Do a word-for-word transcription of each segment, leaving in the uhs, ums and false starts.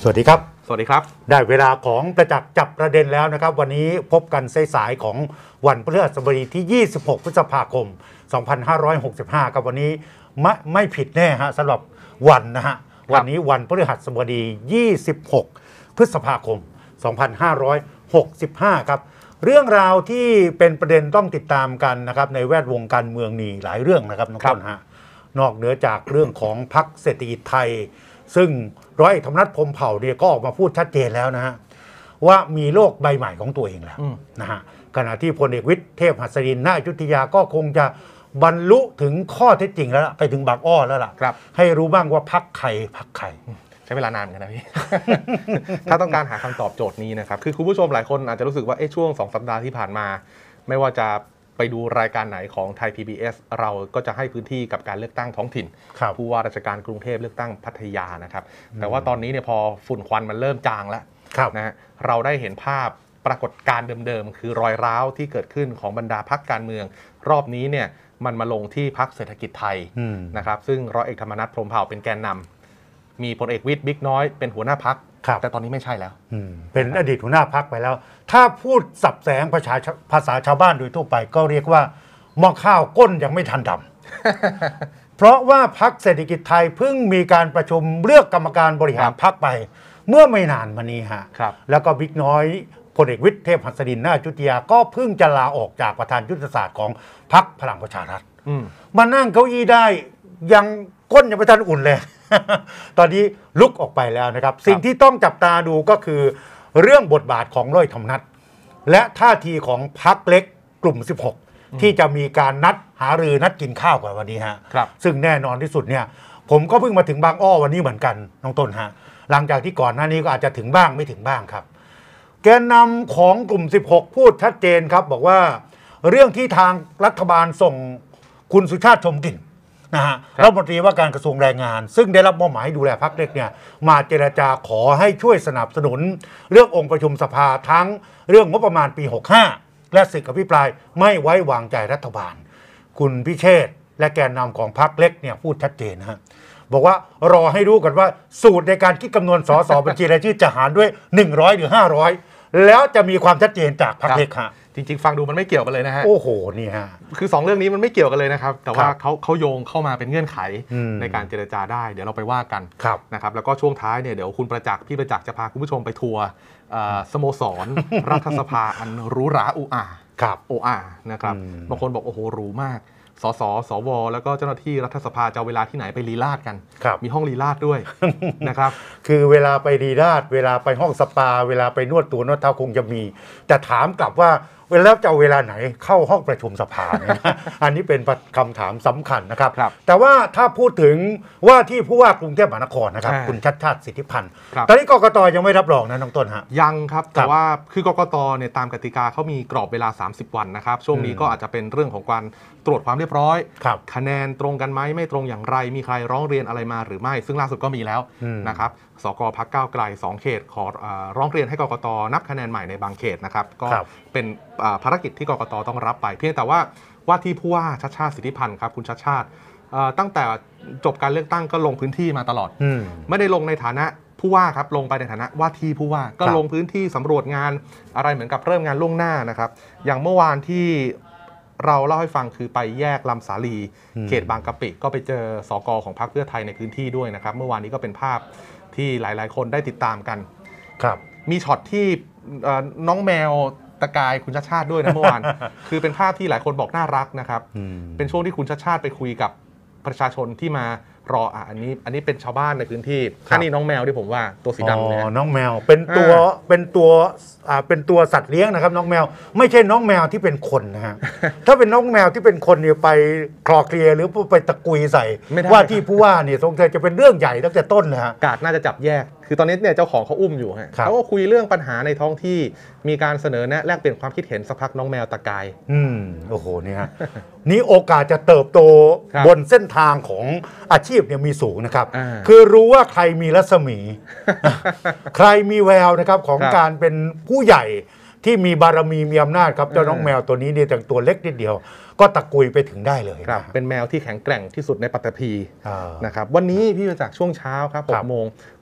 วัสดีครับสวัสดีครับได้เวลาของประจักษ์จับประเด็นแล้วนะครับวันนี้พบกันสายๆของวันพฤหัสบดีที่ยี่สิบหกพฤษภาคมสองพันห้าร้อยหกสิบห้ากับวันนี้ไม่ไม่ผิดแน่ฮะสำหรับวันนะฮะวันนี้วันพฤหัสบดียี่สิบหกพฤษภาคมสองพันห้าร้อยหกสิบห้าครับเรื่องราวที่เป็นประเด็นต้องติดตามกันนะครับในแวดวงการเมืองนี่หลายเรื่องนะครับน้องต้นฮะนอกเหนือจากเรื่องของพรรคเศรษฐกิจไทยซึ่งร้อยเอกธรรมนัฐพรหมเผ่าเนี่ยก็ออกมาพูดชัดเจนแล้วนะฮะว่ามีโลกใบใหม่ของตัวเองแล้วนะฮะขณะที่พลเอกวิทย์เทพหัสดินณอยุธยาก็คงจะบรรลุถึงข้อเท็จจริงแล้วไปถึงบางอ้อแล้วล่ะให้รู้บ้างว่าพรรคใครพรรคใครใช้เวลานานกันนะพี่ ถ้าต้องการหาคำตอบโจทย์นี้นะครับคือคุณผู้ชมหลายคนอาจจะรู้สึกว่าเอ๊ะช่วงสองสัปดาห์ที่ผ่านมาไม่ว่าจะไปดูรายการไหนของไทย พี บี เอส เราก็จะให้พื้นที่กับการเลือกตั้งท้องถิ่นผู้ว่าราชการกรุงเทพเลือกตั้งพัทยานะครับแต่ว่าตอนนี้เนี่ยพอฝุ่นควันมันเริ่มจางแล้วนะฮะเราได้เห็นภาพปรากฏการณ์เดิมๆคือรอยร้าวที่เกิดขึ้นของบรรดาพรรคการเมืองรอบนี้เนี่ยมันมาลงที่พรรคเศรษฐกิจไทยนะครับซึ่งร้อยเอกธรรมนัฐพรหมเผ่าเป็นแกนนำมีพลเอกวิทย์บิ๊กน้อยเป็นหัวหน้าพรรคแต่ตอนนี้ไม่ใช่แล้วเป็นอดีตหัวหน้าพรรคไปแล้วถ้าพูดสับแสงภาษาภาษาชาวบ้านโดยทั่วไปก็เรียกว่าหม้อข้าวก้นยังไม่ทันดำ เพราะว่าพรรคเศรษฐกิจไทยเพิ่งมีการประชุมเลือกกรรมการบริหารพรรคไปเมื่อไม่นานมานี้ฮะแล้วก็บิ๊กน้อยพลเอกวิทย์เทพหัสดินณอยุธยาก็เพิ่งจะลาออกจากประธานยุทธศาสตร์ของพรรคพลังประชารัฐมานั่งเก้าอี้ได้ยังก้นยังไม่ทันอุ่นเลย ตอนนี้ลุกออกไปแล้วนะครับสิ่งที่ต้องจับตาดูก็คือเรื่องบทบาทของร้อยธรรมนัฐและท่าทีของพรรคเล็กกลุ่มสิบหกที่จะมีการนัดหารือนัดกินข้าวกันวันนี้ฮะซึ่งแน่นอนที่สุดเนี่ยผมก็เพิ่งมาถึงบางอ้อวันนี้เหมือนกันน้องต้นฮะหลังจากที่ก่อนหน้านี้ก็อาจจะถึงบ้างไม่ถึงบ้างครับแกนนำของกลุ่มสิบหกพูดชัดเจนครับบอกว่าเรื่องที่ทางรัฐบาลส่งคุณสุชาติชมกลิ่นนะฮะรัฐมนตรีว่าการกระทรวงแรงงานซึ่งได้รับมอบหมายให้ดูแลพรรคเล็กเนี่ยมาเจรจาขอให้ช่วยสนับสนุนเรื่ององค์ประชุมสภาทั้งเรื่องงบประมาณปีหกสิบห้าและศึกอภิปรายไม่ไว้วางใจรัฐบาลคุณพิเชษฐ์และแกนนำของพรรคเล็กเนี่ยพูดชัดเจนนะฮะบอกว่ารอให้รู้กันว่าสูตรในการคิดคำนวณสสบัญชีรายชื่อจะหารด้วยหนึ่งร้อยหรือห้าร้อยแล้วจะมีความชัดเจนจากพรรคเล็กฮะจริงๆฟังดูมันไม่เกี่ยวกันเลยนะฮะโอ้โหนี่ฮะคือสองเรื่องนี้มันไม่เกี่ยวกันเลยนะครับแต่ว่าเขาเขาโยงเข้ามาเป็นเงื่อนไขในการเจรจาได้เดี๋ยวเราไปว่ากันนะครับแล้วก็ช่วงท้ายเนี่ยเดี๋ยวคุณประจักษ์พี่ประจักษ์จะพาคุณผู้ชมไปทัวร์สโมสรรัฐสภาอันหรูหราอูอาโออานะครับบางคนบอกโอ้โหหรูมากสสสวแล้วก็เจ้าหน้าที่รัฐสภาจะเอาเวลาที่ไหนไปลีลาศกันมีห้องลีลาศด้วยนะครับคือเวลาไปลีลาศเวลาไปห้องสปาเวลาไปนวดตัวนวดเท้าคงจะมีแต่ถามกลับว่าเวลาจะเอาเวลาไหนเข้าห้องประชุมสภาเนี่ยอันนี้เป็นคำถามสำคัญนะครับแต่ว่าถ้าพูดถึงว่าที่ผู้ว่ากรุงเทพมหานครนะครับคุณชัชชาติสิทธิพันธ์ตอนนี้กกตยังไม่รับรองนะน้องต้นฮะยังครับแต่ว่าคือกกตเนี่ยตามกติกาเขามีกรอบเวลาสามสิบวันนะครับช่วงนี้ก็อาจจะเป็นเรื่องของการตรวจความเรียบร้อยคะแนนตรงกันไหมไม่ตรงอย่างไรมีใครร้องเรียนอะไรมาหรือไม่ซึ่งล่าสุดก็มีแล้วนะครับสกพรรคก้าวไกลสองเขตขอร้องเรียนให้กกตนับคะแนนใหม่ในบางเขตนะครับก็เป็นภารกิจที่กกตต้องรับไปเพียงแต่ว่าว่าที่ผู้ว่าชัชชาติสิทธิพันธ์ครับคุณชัชชาติตั้งแต่จบการเลือกตั้งก็ลงพื้นที่มาตลอดไม่ได้ลงในฐานะผู้ว่าครับลงไปในฐานะว่าที่ผู้ว่าก็ลงพื้นที่สำรวจงานอะไรเหมือนกับเริ่มงานล่วงหน้านะครับอย่างเมื่อวานที่เราเล่าให้ฟังคือไปแยกลำสาลีเขตบางกะปิก็ไปเจอสกของพรรคเพื่อไทยในพื้นที่ด้วยนะครับเมื่อวานนี้ก็เป็นภาพที่หลายๆคนได้ติดตามกันครับมีช็อตที่น้องแมวตะกายคุณชัชชาติด้วยนะเมื่อวาน คือเป็นภาพที่หลายคนบอกน่ารักนะครับเป็นช่วงที่คุณชัชชาติไปคุยกับประชาชนที่มารออ่ะอันนี้อันนี้เป็นชาวบ้านในพื้นที่อันนี้น้องแมวที่ผมว่าตัวสีดำเนี่ยน้องแมวเป็นตัวเป็นตัวอ่าเป็นตัวสัตว์เลี้ยงนะครับน้องแมวไม่ใช่น้องแมวที่เป็นคนนะฮะ ถ้าเป็นน้องแมวที่เป็นคนเนี่ยไปคลอเคลียร์หรือไปตะกุยใส่ว่าที่ผู้ว่าเนี่ยสงสัยจะเป็นเรื่องใหญ่ตั้งแต่ต้นเลยฮะกาดน่าจะจับแยกคือตอนนี้เนี่ยเจ้าของเขาอุ้มอยู่ฮะเขาก็คุยเรื่องปัญหาในท้องที่มีการเสนอแนะแลกเปลี่ยนความคิดเห็นสักพักน้องแมวตะกายอืมโอ้โหนี่ฮะนี่โอกาสจะเติบโตบนเส้นทางของอาชีพเนี่ยมีสูงนะครับคือรู้ว่าใครมีรัศมี ใครมีแววนะครับของการเป็นผู้ใหญ่ที่มีบารมีมีอำนาจครับเจ้าน้องแมวตัวนี้เนี่ยแต่ตัวเล็กนิดเดียวก็ตะกุยไปถึงได้เลยครับเป็นแมวที่แข็งแกร่งที่สุดในปัตตภีนะครับวันนี้พี่มาจากช่วงเช้าครับหกโมง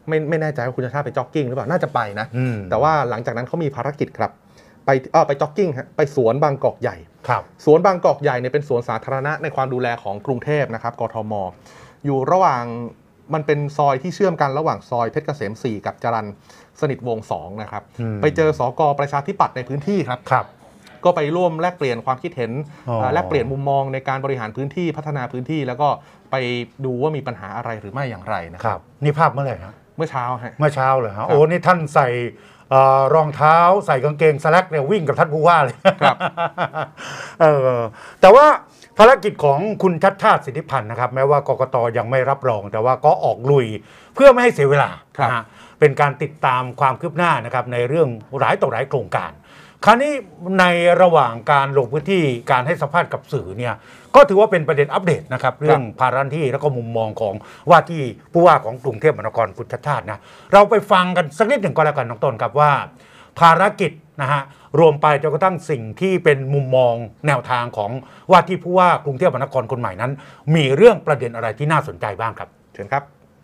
ไม่ไม่แน่ใจว่าคุณชาติชาติไปจ็อกกิ้งหรือเปล่าน่าจะไปนะแต่ว่าหลังจากนั้นเขามีภารกิจครับไปเออไปจ็อกกิ้งฮะไปสวนบางกอกใหญ่สวนบางกอกใหญ่เนี่ยเป็นสวนสาธารณะในความดูแลของกรุงเทพนะครับกทม.อยู่ระหว่างมันเป็นซอยที่เชื่อมกันระหว่างซอยเพชรเกษมสี่กับจรัญสนิทวงศ์สองนะครับไปเจอสกประชาธิปัตย์ในพื้นที่ครับครับก็ไปร่วมแลกเปลี่ยนความคิดเห็นแลกเปลี่ยนมุมมองในการบริหารพื้นที่พัฒนาพื้นที่แล้วก็ไปดูว่ามีปัญหาอะไรหรือไม่อย่างไรนะครับนี่ภาพเมื่อไหร่ครับเมื่อเช้าฮะเมื่อเช้าเลยฮะโอ้นี่ท่านใส่รองเท้าใส่กางเกงสแลกเนี่ยวิ่งกับท่านผู้ว่าเลยครับเออแต่ว่าภารกิจของคุณชัชชาติสิทธิพันธ์นะครับแม้ว่ากกต.ยังไม่รับรองแต่ว่าก็ออกลุยเพื่อไม่ให้เสียเวลาเป็นการติดตามความคืบหน้านะครับในเรื่องหลายต่อหลายโครงการคราวนี้ในระหว่างการลงพื้นที่การให้สัมภาษณ์กับสื่อเนี่ยก็ถือว่าเป็นประเด็นอัปเดตนะครับเรื่องภาระหน้าที่แล้วก็มุมมองของว่าที่ผู้ว่าของกรุงเทพมหานครคุณชัชชาตินะเราไปฟังกันสักนิดหนึ่งก็แล้วกันน้องต้นครับว่าภารกิจนะฮะรวมไปจนกระทั่งสิ่งที่เป็นมุมมองแนวทางของว่าที่ผู้ว่ากรุงเทพมหานครคนใหม่นั้นมีเรื่องประเด็นอะไรที่น่าสนใจบ้างครับเชิญครับ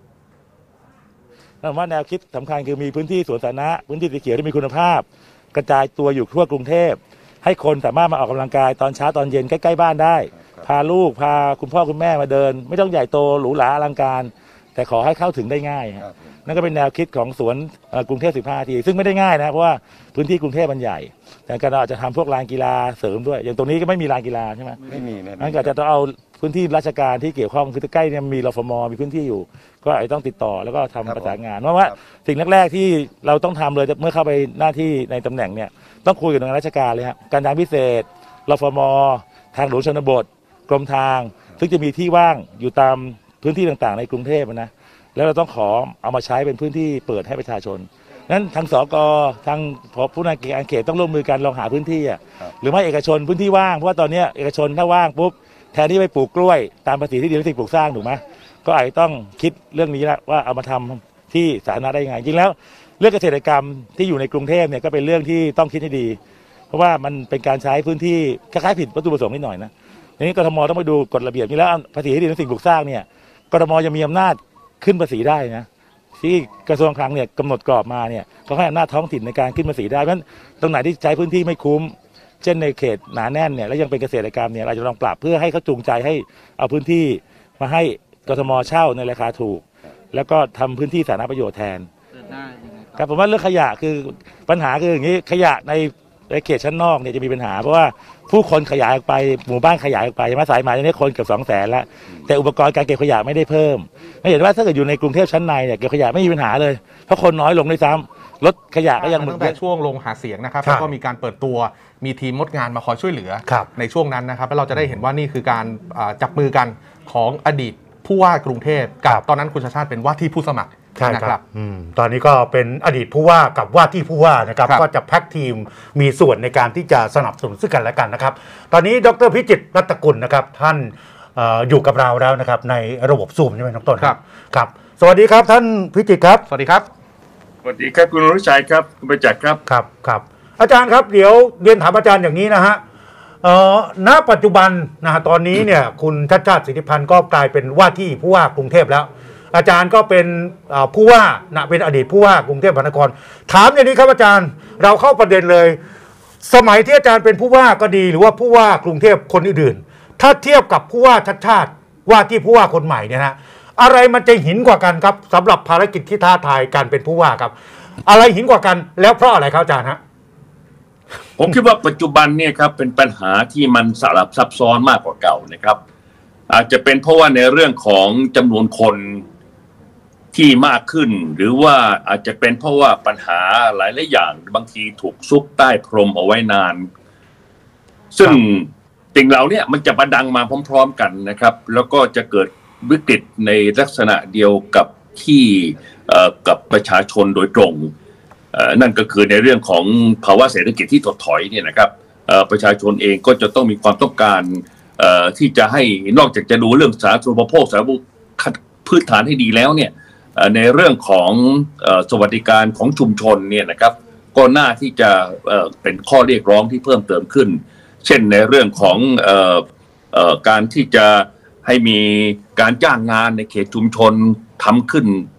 นั่นว่าแนวคิดสำคัญคือมีพื้นที่สวนสาธารณะพื้นที่สีเขียวที่มีคุณภาพกระจายตัวอยู่ทั่วกรุงเทพให้คนสามารถมาออกกำลังกายตอนเช้าตอนเย็นใกล้ๆบ้านได้พาลูกพาคุณพ่อคุณแม่มาเดินไม่ต้องใหญ่โตหรูหราอลังการแต่ขอให้เข้าถึงได้ง่ายนั่นก็เป็นแนวคิดของสวนกรุงเทพสิบห้านาทีซึ่งไม่ได้ง่ายนะเพราะว่าพื้นที่กรุงเทพมันใหญ่แต่การเราอาจจะทำพวกลานกีฬาเสริมด้วยอย่างตรงนี้ก็ไม่มีลานกีฬาใช่ไหมไม่มีนั่นก็จะต้องเอาพื้นที่ราชการที่เกี่ยวข้องคือใกล้เนี่ยมีรฟม.มีพื้นที่อยู่ก็อาจจะต้องติดต่อแล้วก็ทำประสานงานเพราะว่าสิ่งแรกๆที่เราต้องทำเลยเมื่อเข้าไปหน้าที่ในตำแหน่งเนี่ยต้องคุยกับหน่วยงานราชการเลยครับการทางพิเศษรฟม.ทางหลวงชนบทกรมทางซึ่งจะมีที่ว่างอยู่ตามพื้นที่ต่างๆในกรุงเทพนะแล้วเราต้องขอเอามาใช้เป็นพื้นที่เปิดให้ประชาชนนั้นทางสกทางผู้นำการเขตต้องร่วมมือกันลองหาพื้นที่อ่ะหรือไม่เอกชนพื้นที่ว่างเพราะว่าตอนนี้เอกชนถ้าว่างปุ๊บแทนที่ไปปลูกกล้วยตามภาษีที่ดินและสิ่งปลูกสร้างถูกไหมก็อาจจะต้องคิดเรื่องนี้แล้วว่าเอามาทำที่สาธารณะได้ยังไงจริงแล้วเรื่องเกษตรกรรมที่อยู่ในกรุงเทพเนี่ยก็เป็นเรื่องที่ต้องคิดให้ดีเพราะว่ามันเป็นการใช้พื้นที่คล้ายๆผิดวัตถุประสงค์นิดหน่อยนะทีนี้กทมต้องไปดูกฎระเบียบนี้แล้วภาษีที่ดินและสิ่งปลูกสร้างเนี่ยกทมยังมีอำนาจขึ้นภาษีได้นะที่กระทรวงคลังเนี่ยกำหนดกรอบมาเนี่ยเขาให้อำนาจท้องถิ่นในการขึ้นภาษีได้เพราะฉะนั้นตรงไหนที่ใช้พื้นที่ไม่คุ้มเช่นในเขตหนาแน่นเนี่ยแล้วยังเป็นเกษตรกรรมเนี่ยเราจะลองปรับเพื่อให้เขาจูงใจให้เอาพื้นที่มาให้กทมเช่าในราคาถูกแล้วก็ทำพื้นที่สาธารณประโยชน์แทนครับผมว่าเรื่องขยะคือปัญหาคืออย่างนี้ขยะในในเขตชั้นนอกเนี่ยจะมีปัญหาเพราะว่าผู้คนขยายออกไปหมู่บ้านขยายออกไปมาสายไหมตอนนี้คนเกือบสองแสนแล้วแต่อุปกรณ์การเก็บขยะไม่ได้เพิ่มไม่เห็นว่าถ้าเกิดอยู่ในกรุงเทพชั้นในเนี่ยเก็บขยะไม่มีปัญหาเลยเพราะคนน้อยลงด้วยซ้ำรถขยะก็ยังตั้งแต่ช่วงลงหาเสียงนะครับแล้วก็มีการเปิดตัวมีทีมมดงานมาคอยช่วยเหลือในช่วงนั้นนะครับแล้วเราจะได้เห็นว่านี่คือการจับมือกันของอดีตผู้ว่ากรุงเทพกับตอนนั้นคุณชาชาติเป็นว่าที่ผู้สมัครใช่ครับตอนนี้ก็เป็นอดีตผู้ว่ากับว่าที่ผู้ว่านะครับก็จะแพ็กทีมมีส่วนในการที่จะสนับสนุนซึ่งกันและกันนะครับตอนนี้ดร.พิจิตรรัตนกุลนะครับท่านอยู่กับเราแล้วนะครับในระบบซูมใช่ไหมน้องต้นครับครับสวัสดีครับท่านพิจิตรครับสวัสดีครับสวัสดีครับคุณรุ่ชัยครับคุณประจักษ์ครับครับครับอาจารย์ครับเดี๋ยวเรียนถามอาจารย์อย่างนี้นะฮะณปัจจุบันนะฮะตอนนี้เนี่ยคุณชัชชาติสิทธิพันธ์ก็กลายเป็นว่าที่ผู้ว่ากรุงเทพแล้วอาจารย์ก็เป็นผู้ว่านะเป็นอดีตผู้ว่ากรุงเทพมหานครถามอย่างนี้ครับอาจารย์เราเข้าประเด็นเลยสมัยที่อาจารย์เป็นผู้ว่าก็ดีหรือว่าผู้ว่ากรุงเทพคนอื่นๆถ้าเทียบกับผู้ว่าชัชชาติว่าที่ผู้ว่าคนใหม่เนี่ยนะอะไรมันจะหินกว่ากันครับสำหรับภารกิจที่ท้าทายการเป็นผู้ว่าครับอะไรหินกว่ากันแล้วเพราะอะไรครับอาจารย์ฮะผมคิดว่าปัจจุบันเนี่ยครับเป็นปัญหาที่มันสลับซับซ้อนมากกว่าเก่านะครับอาจจะเป็นเพราะว่าในเรื่องของจำนวนคนที่มากขึ้นหรือว่าอาจจะเป็นเพราะว่าปัญหาหลายหลายอย่างบางทีถูกซุกใต้พรมเอาไว้นานซึ่งสิ่งเหล่านี้มันจะประดังมาพร้อมๆกันนะครับแล้วก็จะเกิดวิกฤตในลักษณะเดียวกับที่กับประชาชนโดยตรงนั่นก็คือในเรื่องของภาวะเศรษฐกิจที่ถดถอยเนี่ยนะครับประชาชนเองก็จะต้องมีความต้องการที่จะให้นอกจากจะดูเรื่องสาธารณูปโภคสาธารณูปพื้นฐานให้ดีแล้วเนี่ยในเรื่องของสวัสดิการของชุมชนเนี่ยนะครับก็น่าที่จะเป็นข้อเรียกร้องที่เพิ่มเติมขึ้นเช่นในเรื่องของการที่จะให้มีการจ้างงานในเขตชุมชนทำขึ้น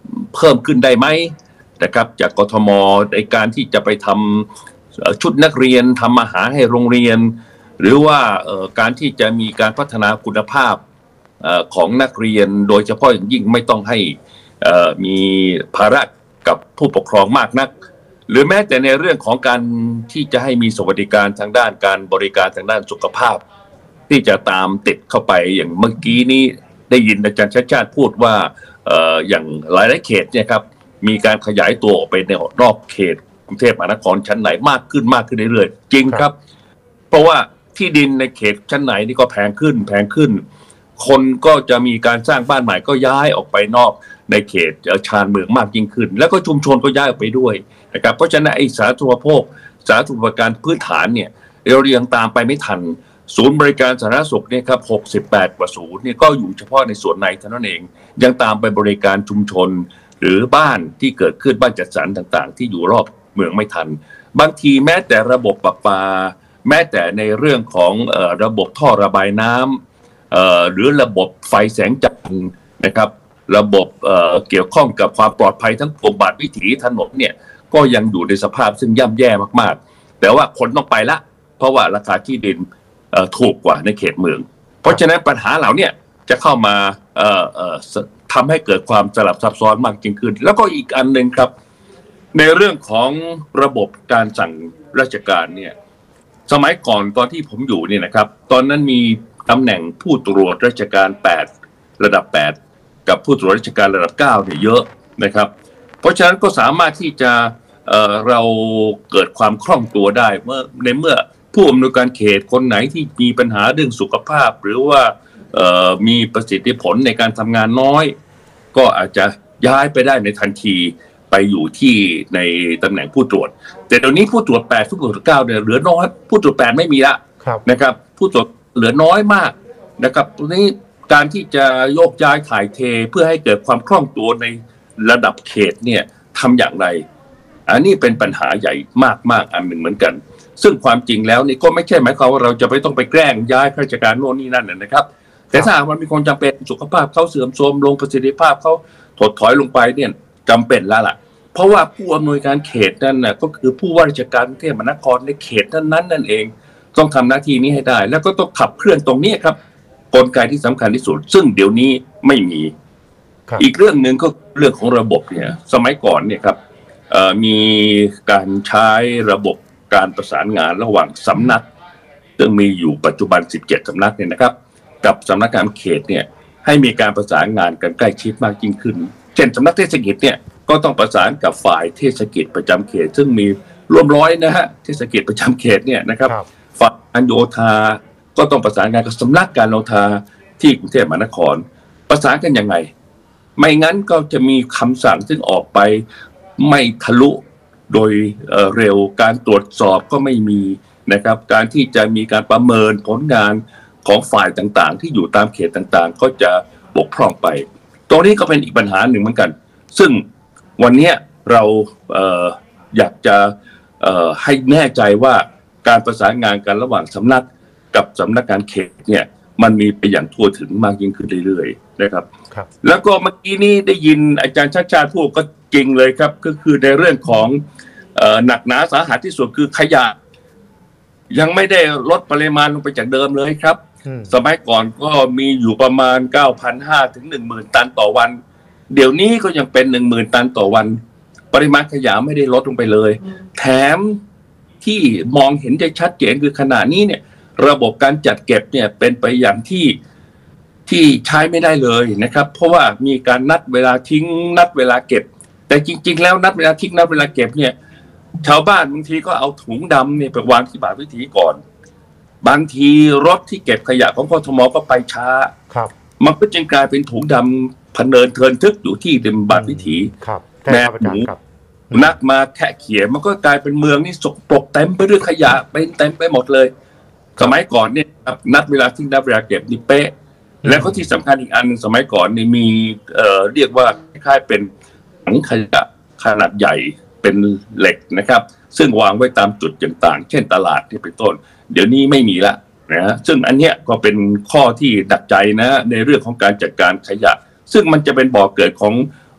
เพิ่มขึ้นได้ไหมนะครับจากกทมในการที่จะไปทำชุดนักเรียนทำอาหารให้โรงเรียนหรือว่าการที่จะมีการพัฒนาคุณภาพของนักเรียนโดยเฉพาะอย่างยิ่งไม่ต้องให้มีภาระกับผู้ปกครองมากนักหรือแม้แต่ในเรื่องของการที่จะให้มีสวัสดิการทางด้านการบริการทางด้านสุขภาพที่จะตามติดเข้าไปอย่างเมื่อกี้นี้ได้ยินอาจารย์ชาติชาติพูดว่าอย่างหลายๆเขตเนี่ยครับมีการขยายตัวออกไปในนอกเขตกรุงเทพมหานครชั้นไหนมากขึ้นมากขึ้นเรื่อยๆจริงครับเพราะว่าที่ดินในเขตชั้นไหนนี่ก็แพงขึ้นแพงขึ้นคนก็จะมีการสร้างบ้านใหม่ก็ย้ายออกไปนอกในเขตชานเมืองมากยิ่งขึ้นแล้วก็ชุมชนก็ย้ายออกไปด้วยนะครับเพราะฉะนั้นไอ้สาธารณูปโภคสาธารณูปการพื้นฐานเนี่ยเราเรียงตามไปไม่ทันศูนย์บริการสาธารณสุขเนี่ยครับหกสิบแปดกว่าศูนย์เนี่ยก็อยู่เฉพาะในส่วนในเท่านั้นเองยังตามไปบริการชุมชนหรือบ้านที่เกิดขึ้นบ้านจัดสรรต่างๆที่อยู่รอบเมืองไม่ทันบางทีแม้แต่ระบบประปาแม้แต่ในเรื่องของเอ่อระบบท่อระบายน้ำเอ่อหรือระบบไฟแสงจันทร์นะครับระบบเอ่อเกี่ยวข้องกับความปลอดภัยทั้งปวงบาทวิถีถนนเนี่ยก็ยังอยู่ในสภาพซึ่งย่ำแย่มากๆแต่ว่าคนต้องไปละเพราะว่าราคาที่ดินเอ่อถูกกว่าในเขตเมืองเพราะฉะนั้นปัญหาเหล่านี้จะเข้ามาเอ่อเอ่อทำให้เกิดความสลับซับซ้อนมากยิ่งขึ้นแล้วก็อีกอันหนึ่งครับในเรื่องของระบบการสั่งราชการเนี่ยสมัยก่อนตอนที่ผมอยู่เนี่ยนะครับตอนนั้นมีตำแหน่งผู้ตรวจราชการแปดระดับแปดกับผู้ตรวจราชการระดับเก้าเนี่ยเยอะนะครับเพราะฉะนั้นก็สามารถที่จะเอ่อเราเกิดความคล่องตัวได้เมื่อในเมื่อผู้อำนวยการเขตคนไหนที่มีปัญหาเรื่องสุขภาพหรือว่าเอ่อมีประสิทธิผลในการทำงานน้อยก็อาจจะย้ายไปได้ในทันทีไปอยู่ที่ในตำแหน่งผู้ตรวจแต่เดี๋ยวนี้ผู้ตรวจแปดผู้ตรวจเก้าเนี่ยเหลือน้อยผู้ตรวจแปดไม่มีละนะครับผู้ตรวจเหลือน้อยมากนะครับตรงนี้การที่จะโยกย้ายถ่ายเทเพื่อให้เกิดความคล่องตัวในระดับเขตเนี่ยทำอย่างไรอันนี้เป็นปัญหาใหญ่มากๆอันหนึ่งเหมือนกันซึ่งความจริงแล้วนี่ก็ไม่ใช่หมายความว่าเราจะไม่ต้องไปแกล้งย้ายข้าราชการโน่นนี่นั่นนะครับแต่ถ้ามันมีคนจำเป็นสุขภาพเขาเสื่อมโทรมลงประสิทธิภาพเขาถดถอยลงไปเนี่ยจำเป็นแล้วล่ะเพราะว่าผู้อำนวยการเขตนั่นน่ะก็คือผู้ว่าราชการกรุงเทพมหานครในเขตนั้นๆนั่นเองต้องทำหน้าที่นี้ให้ได้แล้วก็ต้องขับเคลื่อนตรงนี้ครับกลไกที่สำคัญที่สุดซึ่งเดี๋ยวนี้ไม่มีอีกเรื่องหนึ่งก็เรื่องของระบบเนี่ยสมัยก่อนเนี่ยครับมีการใช้ระบบการประสานงานระหว่างสำนักซึ่งมีอยู่ปัจจุบันสิบเจ็ดสำนักเนี่ยนะครับกับสำนักงานเขตเนี่ยให้มีการประสานงานกันใกล้ชิดมากยิ่งขึ้นเช่นสำนักเทศกิจเนี่ยก็ต้องประสานกับฝ่ายเทศกิจประจำเขตซึ่งมีร่วมร้อยนะฮะเทศกิจประจำเขตเนี่ยนะครับฝ่ายการโยธาก็ต้องประสานงานกับสำนักการโยธาที่กรุงเทพมหานครประสานกันยังไงไม่งั้นก็จะมีคำสั่งซึ่งออกไปไม่ทะลุโดยเร็วการตรวจสอบก็ไม่มีนะครับการที่จะมีการประเมินผลงานของฝ่ายต่างๆที่อยู่ตามเขตต่างๆก็จะบกพร่องไปตรงนี้ก็เป็นอีกปัญหาหนึ่งเหมือนกันซึ่งวันนี้เราเอ่ออยากจะเอ่อให้แน่ใจว่าการประสานงานกันระหว่างสำนักกับสำนักงานเขตเนี่ยมันมีไปอย่างทั่วถึงมากยิ่งขึ้นเรื่อยๆนะครับแล้วก็เมื่อกี้นี้ได้ยินอาจารย์ชาติชาติพูดก็จริงเลยครับก็คือในเรื่องของเอ่อหนักหนาสาหัสที่สุดคือขยะยังไม่ได้ลดปริมาณลงไปจากเดิมเลยครับสมัยก่อนก็มีอยู่ประมาณ เก้าพันห้าร้อย ถึง หนึ่งหมื่น ตันต่อวันเดี๋ยวนี้ก็ยังเป็น หนึ่งหมื่น ตันต่อวันปริมาณขยะไม่ได้ลดลงไปเลยแถมที่มองเห็นได้ชัดเจนคือขณะนี้เนี่ยระบบการจัดเก็บเนี่ยเป็นไปอย่างที่ที่ใช้ไม่ได้เลยนะครับเพราะว่ามีการนัดเวลาทิ้งนัดเวลาเก็บแต่จริงๆแล้วนัดเวลาทิ้งนัดเวลาเก็บเนี่ยชาวบ้านบางทีก็เอาถุงดำเนี่ยไปวางที่บาทวิถีก่อนบางทีรถที่เก็บขยะของกทมก็ไปช้าครับมันก็จึงกลายเป็นถุงดำพเนินเทินทึกอยู่ที่ริมบาทวิถีแม่หมูนักมาแค่เขียมันก็กลายเป็นเมืองนี่สกปรกเต็มไปด้วยขยะเป็นเต็มไปหมดเลยสมัยก่อนเนี่ยนัดเวลาทิ้งนัดเวลาเก็บนี่เป๊ะแล้วก็ที่สำคัญอีกอันนึงสมัยก่อนนี่มีเอ่อเรียกว่าคล้ายๆเป็นถังขยะขนาดใหญ่เป็นเหล็กนะครับซึ่งวางไว้ตามจุดต่างๆเช่นตลาดที่เป็นต้นเดี๋ยวนี้ไม่มีละนะซึ่งอันเนี้ยก็เป็นข้อที่ดักใจนะในเรื่องของการจัดการขยะซึ่งมันจะเป็นบ่อเกิดของ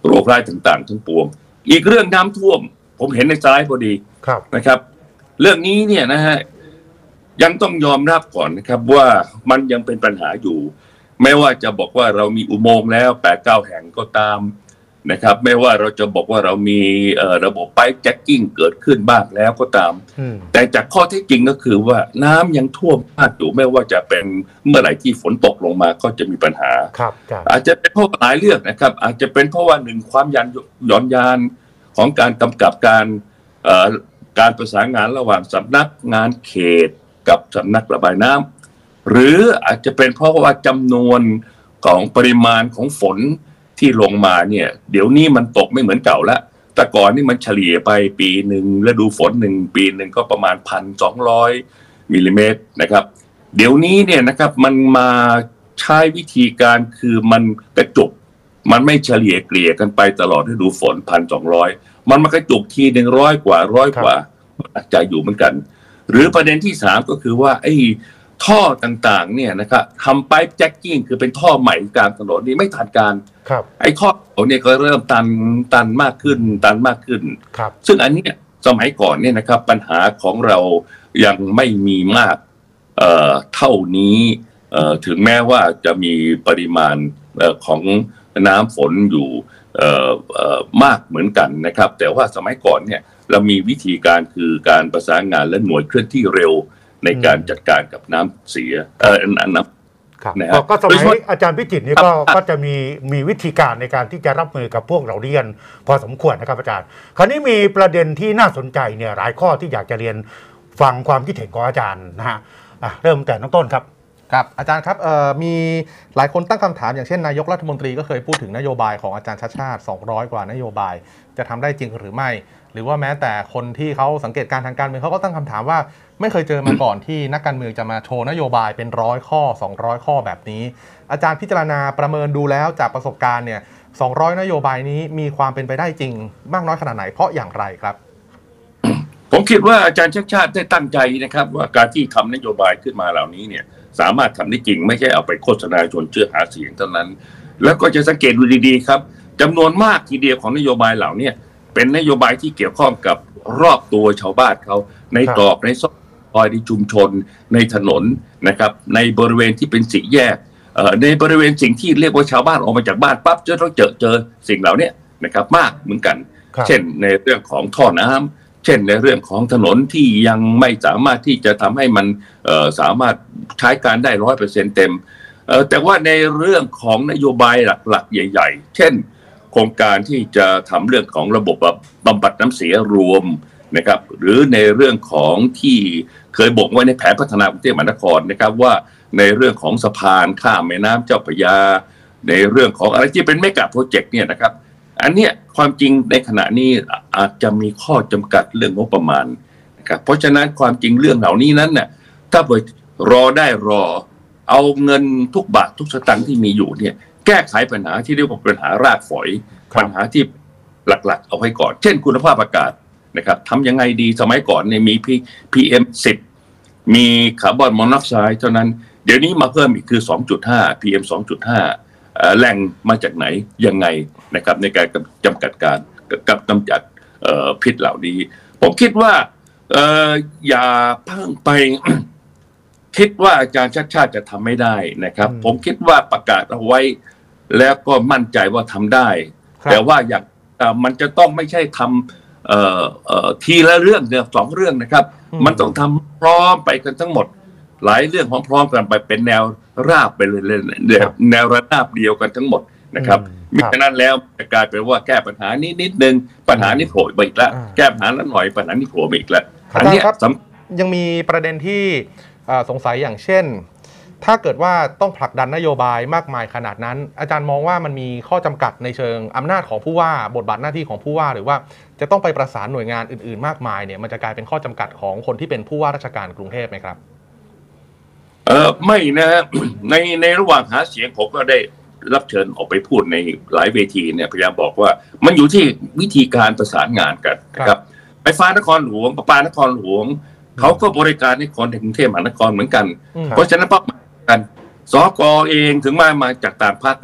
โรคร้ายต่างๆทั้งปวงอีกเรื่องน้ำท่วมผมเห็นในสไลด์พอดีนะครับเรื่องนี้เนี่ยนะฮะยังต้องยอมรับก่อนนะครับว่ามันยังเป็นปัญหาอยู่ไม่ว่าจะบอกว่าเรามีอุโมงค์แล้วแปดเก้าแห่งก็ตามนะครับไม่ว่าเราจะบอกว่าเรามีระบบไพป์แจ็คกิ้งเกิดขึ้นบ้างแล้วก็ตามแต่จากข้อเท็จจริงก็คือว่าน้ำยังท่วมมากอยู่ไม่ว่าจะเป็นเมื่อไหร่ที่ฝนตกลงมาก็จะมีปัญหาอาจจะเป็นเพราะหลายเรื่องนะครับอาจจะเป็นเพราะว่าหนึ่งความยันหย่อนยานของการกำกับการการประสานงานระหว่างสำนักงานเขตกับสำนักระบายน้ำหรืออาจจะเป็นเพราะว่าจำนวนของปริมาณของฝนที่ลงมาเนี่ยเดี๋ยวนี้มันตกไม่เหมือนเก่าแล้วแต่ก่อนนี่มันเฉลี่ยไปปีหนึ่งฤดูฝนหนึ่งปีหนึ่งก็ประมาณพันสองร้อยมิลลิเมตรนะครับเดี๋ยวนี้เนี่ยนะครับมันมาใช้วิธีการคือมันกระจุกมันไม่เฉลี่ยเกลี่ยกันไปตลอดฤดูฝนพันสองร้อยมันมากระจุกทีหนึ่งร้อยกว่าร้อยกว่าอาจจะอยู่เหมือนกันหรือประเด็นที่สามก็คือว่าไอ้ท่อต่างๆเนี่ยนะครับทำไพป์แจ็คกิ้งคือเป็นท่อใหม่กลางถนนนี่ไม่ทันการไอ้ท่อเนี่ยก็เริ่มตันตันมากขึ้นตันมากขึ้นซึ่งอันนี้สมัยก่อนเนี่ยนะครับปัญหาของเรายังไม่มีมากเอ่อเท่านี้เอ่อถึงแม้ว่าจะมีปริมาณเอ่อของน้ำฝนอยู่เอ่อเอ่อมากเหมือนกันนะครับแต่ว่าสมัยก่อนเนี่ยเรามีวิธีการคือการประสานงานและหน่วยเคลื่อนที่เร็วในการจัดการกับน้ำเสียเอ่ออันนั้นครับก็สมัยอาจารย์พิจิตรนี่ก็ก็จะมีมีวิธีการในการที่จะรับมือกับพวกเราเรียนพอสมควรนะครับอาจารย์คราวนี้มีประเด็นที่น่าสนใจเนี่ยหลายข้อที่อยากจะเรียนฟังความคิดเห็นของอาจารย์นะฮะเริ่มแต่น้องต้นครับครับอาจารย์ครับมีหลายคนตั้งคำถามอย่างเช่นนายกรัฐมนตรีก็เคยพูดถึงนโยบายของอาจารย์ชัชชาติสองร้อยกว่านโยบายจะทำได้จริงหรือไม่หรือว่าแม้แต่คนที่เขาสังเกตการทางการเมืองเขาก็ตั้งคำถามว่าไม่เคยเจอมาก่อนที่นักการเมืองจะมาโชว์นโยบายเป็นร้อยข้อสองร้อยข้อแบบนี้อาจารย์พิจารณาประเมินดูแล้วจากประสบการณ์เนี่ยสองร้อยนโยบายนี้มีความเป็นไปได้จริงมากน้อยขนาดไหนเพราะอย่างไรครับผมคิดว่าอาจารย์ชัชชาติได้ตั้งใจนะครับว่าการที่ทำนโยบายขึ้นมาเหล่านี้เนี่ยสามารถทำได้จริงไม่ใช่เอาไปโฆษณาชวนเชื่อหาเสียงเท่านั้นแล้วก็จะสังเกตดูดีๆครับจำนวนมากทีเดียวของนโยบายเหล่านี้เป็นนโยบายที่เกี่ยวข้องกับรอบตัวชาวบ้านเขาในตรอกในซอยในชุมชนในถนนนะครับในบริเวณที่เป็นสี่แยกในบริเวณสิ่งที่เรียกว่าชาวบ้านออกมาจากบ้านปั๊บจะต้องเจอเจอสิ่งเหล่านี้นะครับมากเหมือนกันเช่นในเรื่องของท่อน้ำเช่นในเรื่องของถนนที่ยังไม่สามารถที่จะทำให้มันสามารถใช้การได้ร้อยเปอร์เซ็นต์เต็มแต่ว่าในเรื่องของนโยบายหลักๆใหญ่ๆเช่นโครงการที่จะทำเรื่องของระบบบำบัดน้ำเสียรวมนะครับหรือในเรื่องของที่เคยบอกไว้ในแผนพัฒนากรุงเทพมหานครนะครับว่าในเรื่องของสะพานข้ามแม่น้ำเจ้าพระยาในเรื่องของอะไรที่เป็นเมกะโปรเจกต์เนี่ยนะครับอันเนี้ยความจริงในขณะนี้อาจจะมีข้อจำกัดเรื่องงบประมาณนะครับเพราะฉะนั้นความจริงเรื่องเหล่านี้นั้นเนี่ยถ้าไปรอได้รอเอาเงินทุกบาททุกสตางค์ที่มีอยู่เนี่ยแก้ไขปัญหาที่เรียกว่าปัญหารากฝอยปัญหาที่หลักๆเอาไว้ก่อนเช่นคุณภาพอากาศนะครับทำยังไงดีสมัยก่อนเนี่ยมี พี เอ็ม สิบ มีคาร์บอนมอนอกไซด์เท่านั้นเดี๋ยวนี้มาเพิ่มอีกคือ สองจุดห้า พี เอ็ม สองจุดห้า แหล่งมาจากไหนยังไงนะครับในการจำกัดการกับกำจัดพิษเหล่านี้ผมคิดว่าอย่าเพิ่งไป คิดว่าอาจารย์ชัชชาติจะทำไม่ได้นะครับผมคิดว่าประกาศเอาไว้แล้วก็มั่นใจว่าทำได้แต่ว่าอย่างมันจะต้องไม่ใช่ทำทีละเรื่องเดียวสองเรื่องนะครับมันต้องทำพร้อมไปกันทั้งหมดหลายเรื่องพร้อมๆกันไปเป็นแนวราบไปเลยแนวระนาบเดียวกันทั้งหมดนะครับมิฉะนั้นแล้วจะกลายเป็นว่าแก้ปัญหานี้นิดนึงปัญหานี้โผล่ไปอีกแล้วแก้ปัญหานั้นหน่อยปัญหานี้โผล่ไปอีกแล้วอันนี้ยังมีประเด็นที่สงสัยอย่างเช่นถ้าเกิดว่าต้องผลักดันนโยบายมากมายขนาดนั้นอาจารย์มองว่ามันมีข้อจำกัดในเชิงอำนาจของผู้ว่าบทบาทหน้าที่ของผู้ว่าหรือว่าจะต้องไปประสานหน่วยงานอื่นๆมากมายเนี่ยมันจะกลายเป็นข้อจำกัดของคนที่เป็นผู้ว่าราชการกรุงเทพไหมครับเออไม่นะในในระหว่างหาเสียงผมก็ได้รับเชิญออกไปพูดในหลายเวทีเนี่ยพยายามบอกว่ามันอยู่ที่วิธีการประสานงานกันนะครับไฟฟ้านครหลวงประปานครหลวงเขาก็บริการให้คนในกรุงเทพมหานครเหมือนกันเพราะฉะนั้นปั๊บกันสกเองถึงมามาจากต่างภาคกัน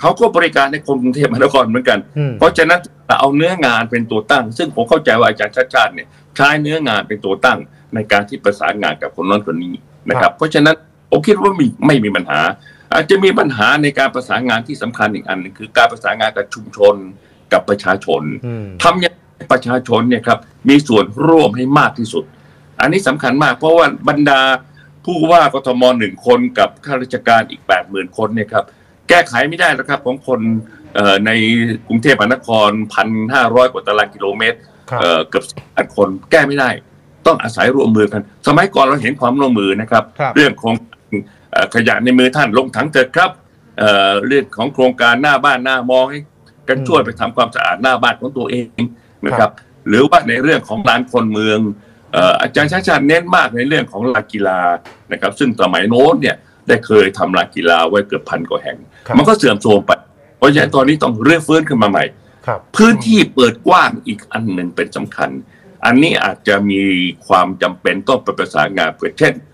เขาก็บริการในคนกรุงเทพมหานครเหมือนกันเพราะฉะนั้นเอาเนื้องานเป็นตัวตั้งซึ่งผมเข้าใจว่าอาจารย์ชาติชาติเนี่ยใช้เนื้องานเป็นตัวตั้งในการที่ประสานงานกับคนนั้นคนนี้นะครับเพราะฉะนั้นผมคิดว่ามีไม่มีปัญหาอาจจะมีปัญหาในการประสานงานที่สำคัญอีกอันนึงคือการประสานงานกับชุมชนกับประชาชนทำยังไงให้ประชาชนเนี่ยครับมีส่วนร่วมให้มากที่สุดอันนี้สำคัญมากเพราะว่าบรรดาผู้ว่ากทมหนึ่งคนกับข้าราชการอีกแปดหมื่นคนเนี่ยครับแก้ไขไม่ได้แล้วครับของคนในกรุงเทพมหานครพันห้าร้อยกว่าตารางกิโลเมตรเกือบพันคนแก้ไม่ได้ต้องอาศัยร่วมมือกันสมัยก่อนเราเห็นความร่วมมือนะครับเรื่องของขยะในมือท่านลงถังเถิดครับเรื่องของโครงการหน้าบ้านหน้ามองให้กันช่วยไปทำความสะอาดหน้าบ้านของตัวเองนะครับหรือว่าในเรื่องของลานคนเมืองอาจารย์ชาติชาติเน้นมากในเรื่องของลานกีฬานะครับซึ่งสมัยโน้นเนี่ยได้เคยทำลานกีฬาไว้เกือบพันกว่าแห่งมันก็เสื่อมโทรมไปเพราะฉะนั้นตอนนี้ต้องเรื้อฟื้นขึ้นมาใหม่พื้นที่เปิดกว้างอีกอันหนึ่งเป็นสำคัญอันนี้อาจจะมีความจำเป็นต้องประสานงานเพื่อเช่น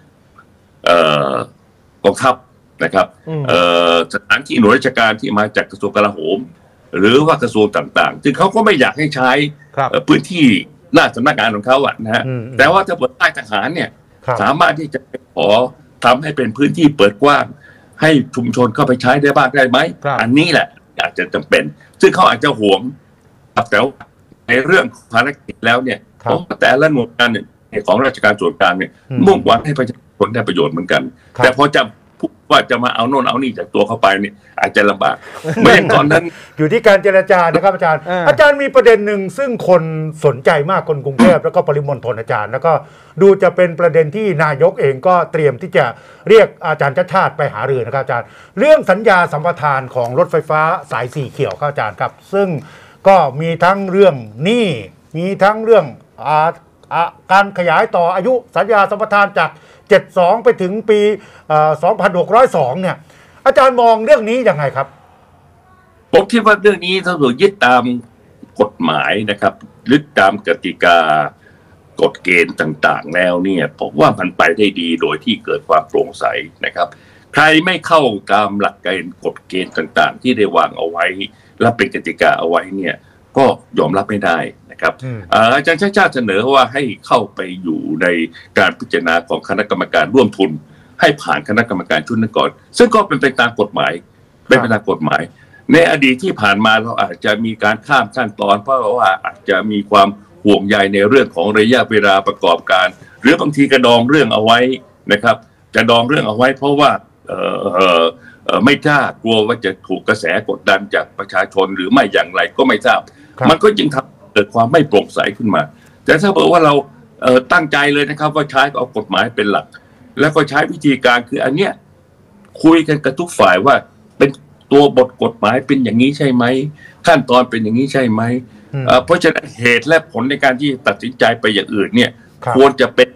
กองทัพนะครับสถานที่หน่วยราชการที่มาจากกระทรวงกลาโหมหรือว่ากระทรวงต่างๆซึ่งเขาก็ไม่อยากให้ใช้พื้นที่หน้าสำนักงานของเขาอะนะฮะแต่ว่าถ้าเปิดใต้ทหารเนี่ยสามารถที่จะขอทำให้เป็นพื้นที่เปิดกว้างให้ชุมชนเข้าไปใช้ได้บ้างได้ไหมอันนี้แหละอาจจะจำเป็นซึ่งเขาอาจจะห่วงแต่ในเรื่องภารกิจแล้วเนี่ยของแต่ละหน่วยงานของราชการส่วนกลางเนี่ยมุ่งหวังให้ประชาชนได้ประโยชน์เหมือนกันแต่พอจะพูดว่าจะมาเอาโน่นเอานี่จากตัวเข้าไปเนี่ยอาจจะลำบากเมื่อตอนนั้นอยู่ที่การเจรจานะครับอาจารย์อาจารย์มีประเด็นหนึ่งซึ่งคนสนใจมากคนกรุงเทพแล้วก็ปริมณฑลอาจารย์แล้วก็ดูจะเป็นประเด็นที่นายกเองก็เตรียมที่จะเรียกอาจารย์ชาติชาติไปหารือนะครับอาจารย์เรื่องสัญญาสัมปทานของรถไฟฟ้าสายสีเขียวครับอาจารย์ครับซึ่งก็มีทั้งเรื่องหนี้มีทั้งเรื่องการขยายต่ออายุสัญญาสัมปทานจากเจ็ดสิบสองไปถึงปีสองพันหกร้อยสองเนี่ยอาจารย์มองเรื่องนี้ยังไงครับผมคิดว่าเรื่องนี้ถ้าเรายึดตามกฎหมายนะครับยึดตามกติกากฎเกณฑ์ต่างๆแล้วเนี่ยผมว่ามันไปได้ดีโดยที่เกิดความโปร่งใสนะครับใครไม่เข้าตามหลักเกณฑ์กฎเกณฑ์ต่างๆที่ได้วางเอาไว้และเป็นกติกาเอาไว้เนี่ยก็ยอมรับไม่ได้นะครับอาจารย์ชาติชาติเสนอว่าให้เข้าไปอยู่ในการพิจารณาของคณะกรรมการร่วมทุนให้ผ่านคณะกรรมการชุดนั้นก่อนซึ่งก็เป็นไปตามกฎหมายเป็นไปตามกฎหมายในอดีตที่ผ่านมาเราอาจจะมีการข้ามขั้นตอนเพราะว่าอาจจะมีความห่วงใยในเรื่องของระยะเวลาประกอบการหรือบางทีกระดองเรื่องเอาไว้นะครับกระดองเรื่องเอาไว้เพราะว่าเอ่อเอ่อไม่กล้ากลัวว่าจะถูกกระแสกดดันจากประชาชนหรือไม่อย่างไรก็ไม่ทราบมันก็จึงทำเกิดความไม่โปร่งใสขึ้นมาแต่ถ้าบอกว่าเราเอ่อตั้งใจเลยนะครับว่าใช้เอากฎหมายเป็นหลักแล้วก็ใช้วิธีการคืออันเนี้ยคุยกันกับทุกฝ่ายว่าเป็นตัวบทกฎหมายเป็นอย่างนี้ใช่ไหมขั้นตอนเป็นอย่างนี้ใช่ไหมเพราะฉะนั้นเหตุและผลในการที่ตัดสินใจไปอย่างอื่นเนี่ยควรจะเป็น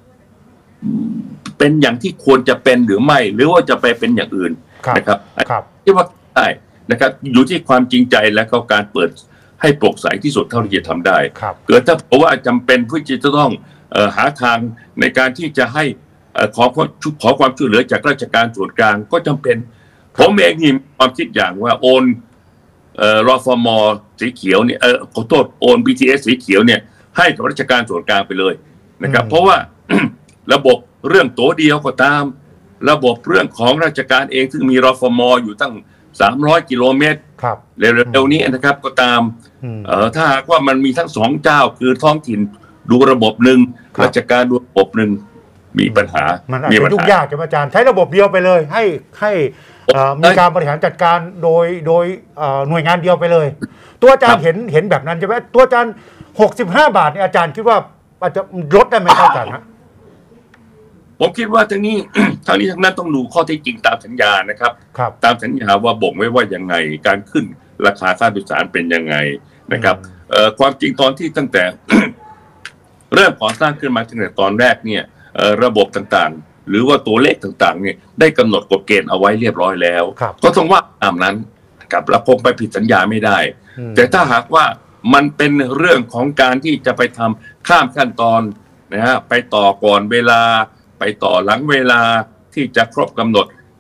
เป็นอย่างที่ควรจะเป็นหรือไม่หรือว่าจะไปเป็นอย่างอื่นนะครับที่ว่าได้นะครับอยู่ที่ความจริงใจและก็การเปิดให้โปร่งใสที่สุดเท่าที่จะทำได้เกิดถ้าเพราะว่าจำเป็นที่จะต้องหาทางในการที่จะให้ขอขอความช่วยเหลือจากราชการส่วนกลางก็จำเป็นผมเองมีความคิดอย่างว่าโอนรฟม.สีเขียวเนี่ยขอโทษโอน บี ที เอส สีเขียวเนี่ยให้กับราชการส่วนกลางไปเลยนะครับเพราะว่าระบบเรื่องตั๋วเดียวก็ตามระบบเรื่องของราชการเองซึ่งมีรฟม.อยู่ตั้งสามร้อยกิโลเมตรเร็วๆนี้นะครับก็ตามถ้าว่ามันมีทั้งสองเจ้าคือท้องถิ่นดูระบบหนึ่งราชการดูระบบหนึ่งมีปัญหามันอาจจะยุ่งยากอาจารย์ใช้ระบบเดียวไปเลยให้ให้มีการบริหารจัดการโดยโดยหน่วยงานเดียวไปเลยตัวอาจารย์เห็นเห็นแบบนั้นใช่ไหมตัวอาจารย์หกสิบห้าบาทเนี่ยอาจารย์คิดว่าอาจจะลดได้ไหมครับอาจารย์ฮะผมคิดว่าทั้งนี้ทั้งนี้ทั้งนั้นต้องดูข้อเท็จจริงตามสัญญานะครับตามสัญญาว่าบ่งไว้ว่ายังไงการขึ้นราคาค่าโดยสารเป็นยังไงนะครับความจริงตอนที่ตั้งแต่ เริ่มก่อสร้างขึ้นมาตั้งแต่ตอนแรกเนี่ยระบบต่างๆหรือว่าตัวเลขต่างๆเนี่ยได้กำหนดกฎเกณฑ์เอาไว้เรียบร้อยแล้วก็ต้องว่าตามนั้นกับเราคงไปผิดสัญญาไม่ได้แต่ถ้าหากว่ามันเป็นเรื่องของการที่จะไปทำข้ามขั้นตอนนะฮะไปต่อก่อนเวลาไปต่อหลังเวลาที่จะครบกำหนด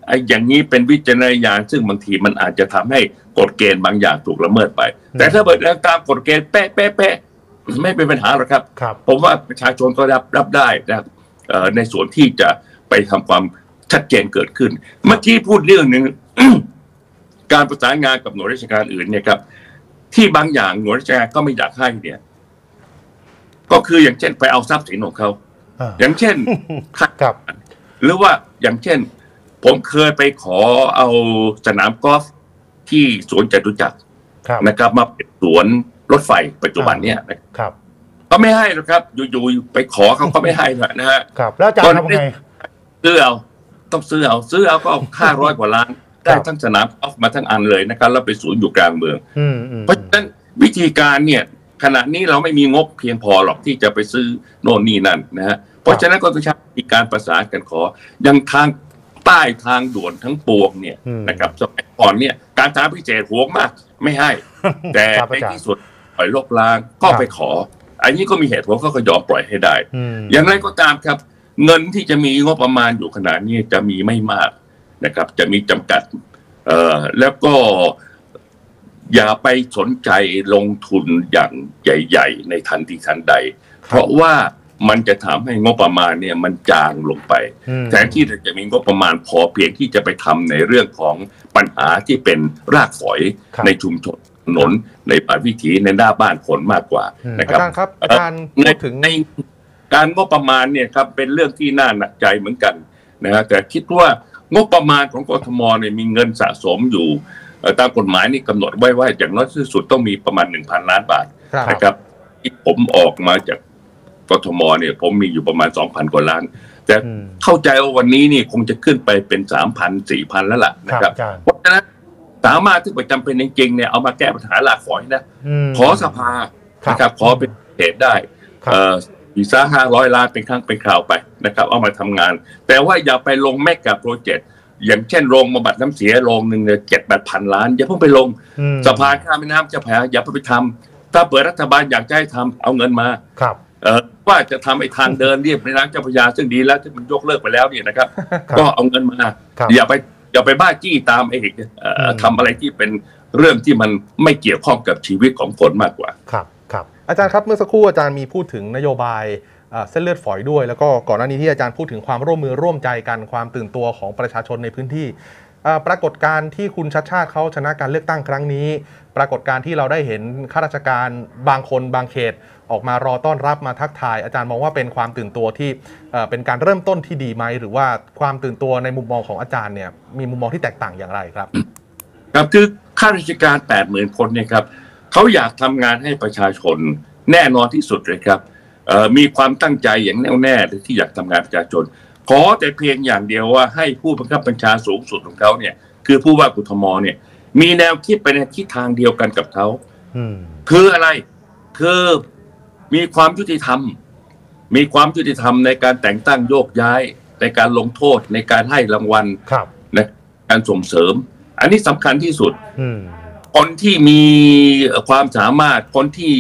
ไอ้อย่างนี้เป็นวิจารณญาณซึ่งบางทีมันอาจจะทำให้กฎเกณฑ์บางอย่างถูกละเมิดไปแต่ถ้าเกิดตามกฎเกณฑ์เป๊ะเป๊ะเป๊ะไม่เป็นปัญหาหรอกครับผมว่าประชาชนก็รับรับได้นะครับในส่วนที่จะไปทำความชัดเจนเกิดขึ้นเมื่อกี้พูดเรื่องหนึ่ง การประสานงานกับหน่วยราชการอื่นเนี่ยครับที่บางอย่างหน่วยราชการก็ไม่อยากให้เนี่ยก็คืออย่างเช่นไปเอาทรัพย์สินของเขาอย่างเช่นครับหรือว่าอย่างเช่นผมเคยไปขอเอาสนามกอล์ฟที่สวนจตุจักรนะครับมาเป็นสวนรถไฟปัจจุบันเนี่ยนะครับก็ไม่ให้หรอกครับอยู่ๆไปขอเขาก็ไม่ให้นะฮะครับแล้วจะทำไงซื้อเอาต้องซื้อเอาซื้อเอาก็ห้าร้อยกว่าล้านได้ทั้งสนามกอล์ฟมาทั้งอันเลยนะครับแล้วไปศูนย์อยู่กลางเมืองเพราะฉะนั้นวิธีการเนี่ยขณะนี้เราไม่มีงบเพียงพอหรอกที่จะไปซื้อโน่นนี่นั่นนะฮะเพราะฉะนั้นก็ต้องใช้วิธีการประสานกันขอยังทางใต้ทางด่วนทั้งปวงเนี่ยนะครับสมัยก่อนเนี่ยการทางพิเศษหวงมากไม่ให้แต่ในที่สุดปล่อยลบล้างก็ไปขออันนี้ก็มีเหตุผลเขาก็ยอมปล่อยให้ได้อย่างไรก็ตามครับเงินที่จะมีงบประมาณอยู่ขนาดนี้จะมีไม่มากนะครับจะมีจำกัดเอ่อแล้วก็อย่าไปสนใจลงทุนอย่างใหญ่ๆในทันทีทันใดเพราะว่ามันจะทำให้งบประมาณเนี่ยมันจางลงไปแทนที่จะมีงบประมาณพอเพียงที่จะไปทำในเรื่องของปัญหาที่เป็นรากฝอยในชุมชนถนนในป่าวิถีในหน้าบ้านคนมากกว่านะครับอาจารย์ครับอาจารย์พูดถึงในการงบประมาณเนี่ยครับเป็นเรื่องที่น่าหนักใจเหมือนกันนะฮะแต่คิดว่างบประมาณของกทมเนี่ยมีเงินสะสมอยู่ตามกฎหมายนี่กำหนดไว้ว่าอย่างน้อยที่สุดต้องมีประมาณ หนึ่งพัน ล้านบาทนะครับที่ผมออกมาจากกทมเนี่ยผมมีอยู่ประมาณ สองพัน กว่าล้านแต่เข้าใจว่าวันนี้นี่คงจะขึ้นไปเป็น สามพัน สี่พัน แล้วล่ะนะครับเพราะฉะนั้นสามารถที่จะจำเป็นจริงๆเนี่ยเอามาแก้ปัญหาหลากฝอยนะขอสภานะครับขอเป็นเหตุได้อีกสักห้าร้อยล้านเป็นครั้งเป็นคราวไปนะครับเอามาทำงานแต่ว่าอย่าไปลงแมกกะโปรเจกต์อย่างเช่นโรงบำบัดน้ำเสียโรงหนึ่งเนี่ยเจ็ดแปดพันล้านอย่าเพิ่งไปลงสะพานข้ามแม่น้ำเจ้าพระยาอย่าเพิ่งไปทำถ้าเปิดรัฐบาลอยากจะให้ทำเอาเงินมาเออว่าจะทำไอ้ทางเดินเรียบแม่น้ำเจ้าพระยาซึ่งดีแล้วที่มันยกเลิกไปแล้วเนี่ยนะครับก็เอาเงินมาอย่าไปอย่าไปบ้าจี้ตามไอ้ทำอะไรที่เป็นเรื่องที่มันไม่เกี่ยวข้องกับชีวิตของคนมากกว่าครับครับอาจารย์ครับเมื่อสักครู่อาจารย์มีพูดถึงนโยบายเส้นเลือดฝอยด้วยแล้วก็ก่อนหน้านี้ที่อาจารย์พูดถึงความร่วมมือร่วมใจกันความตื่นตัวของประชาชนในพื้นที่ปรากฏการณ์ที่คุณชัชชาติเขาชนะการเลือกตั้งครั้งนี้ปรากฏการณ์ที่เราได้เห็นข้าราชการบางคนบางเขตออกมารอต้อนรับมาทักทายอาจารย์มองว่าเป็นความตื่นตัวที่เป็นการเริ่มต้นที่ดีไหมหรือว่าความตื่นตัวในมุมมองของอาจารย์เนี่ยมีมุมมองที่แตกต่างอย่างไรครับครับคือข้าราชการ แปดหมื่น คนเนี่ยครับเขาอยากทำงานให้ประชาชนแน่นอนที่สุดเลยครับมีความตั้งใจอย่างแน่วแน่ที่อยากทำงานประชาชนขอแต่เพียงอย่างเดียวว่าให้ผู้บังคับบัญชาสูงสุดของเขาเนี่ยคือผู้ว่ากทมเนี่ยมีแนวคิดไปในทิศทางเดียวกันกับเขาคืออะไรคือมีความยุติธรรมมีความยุติธรรมในการแต่งตั้งโยกย้ายในการลงโทษในการให้รางวัลในการส่งเสริมอันนี้สำคัญที่สุดคนที่มีความสามารถคนที่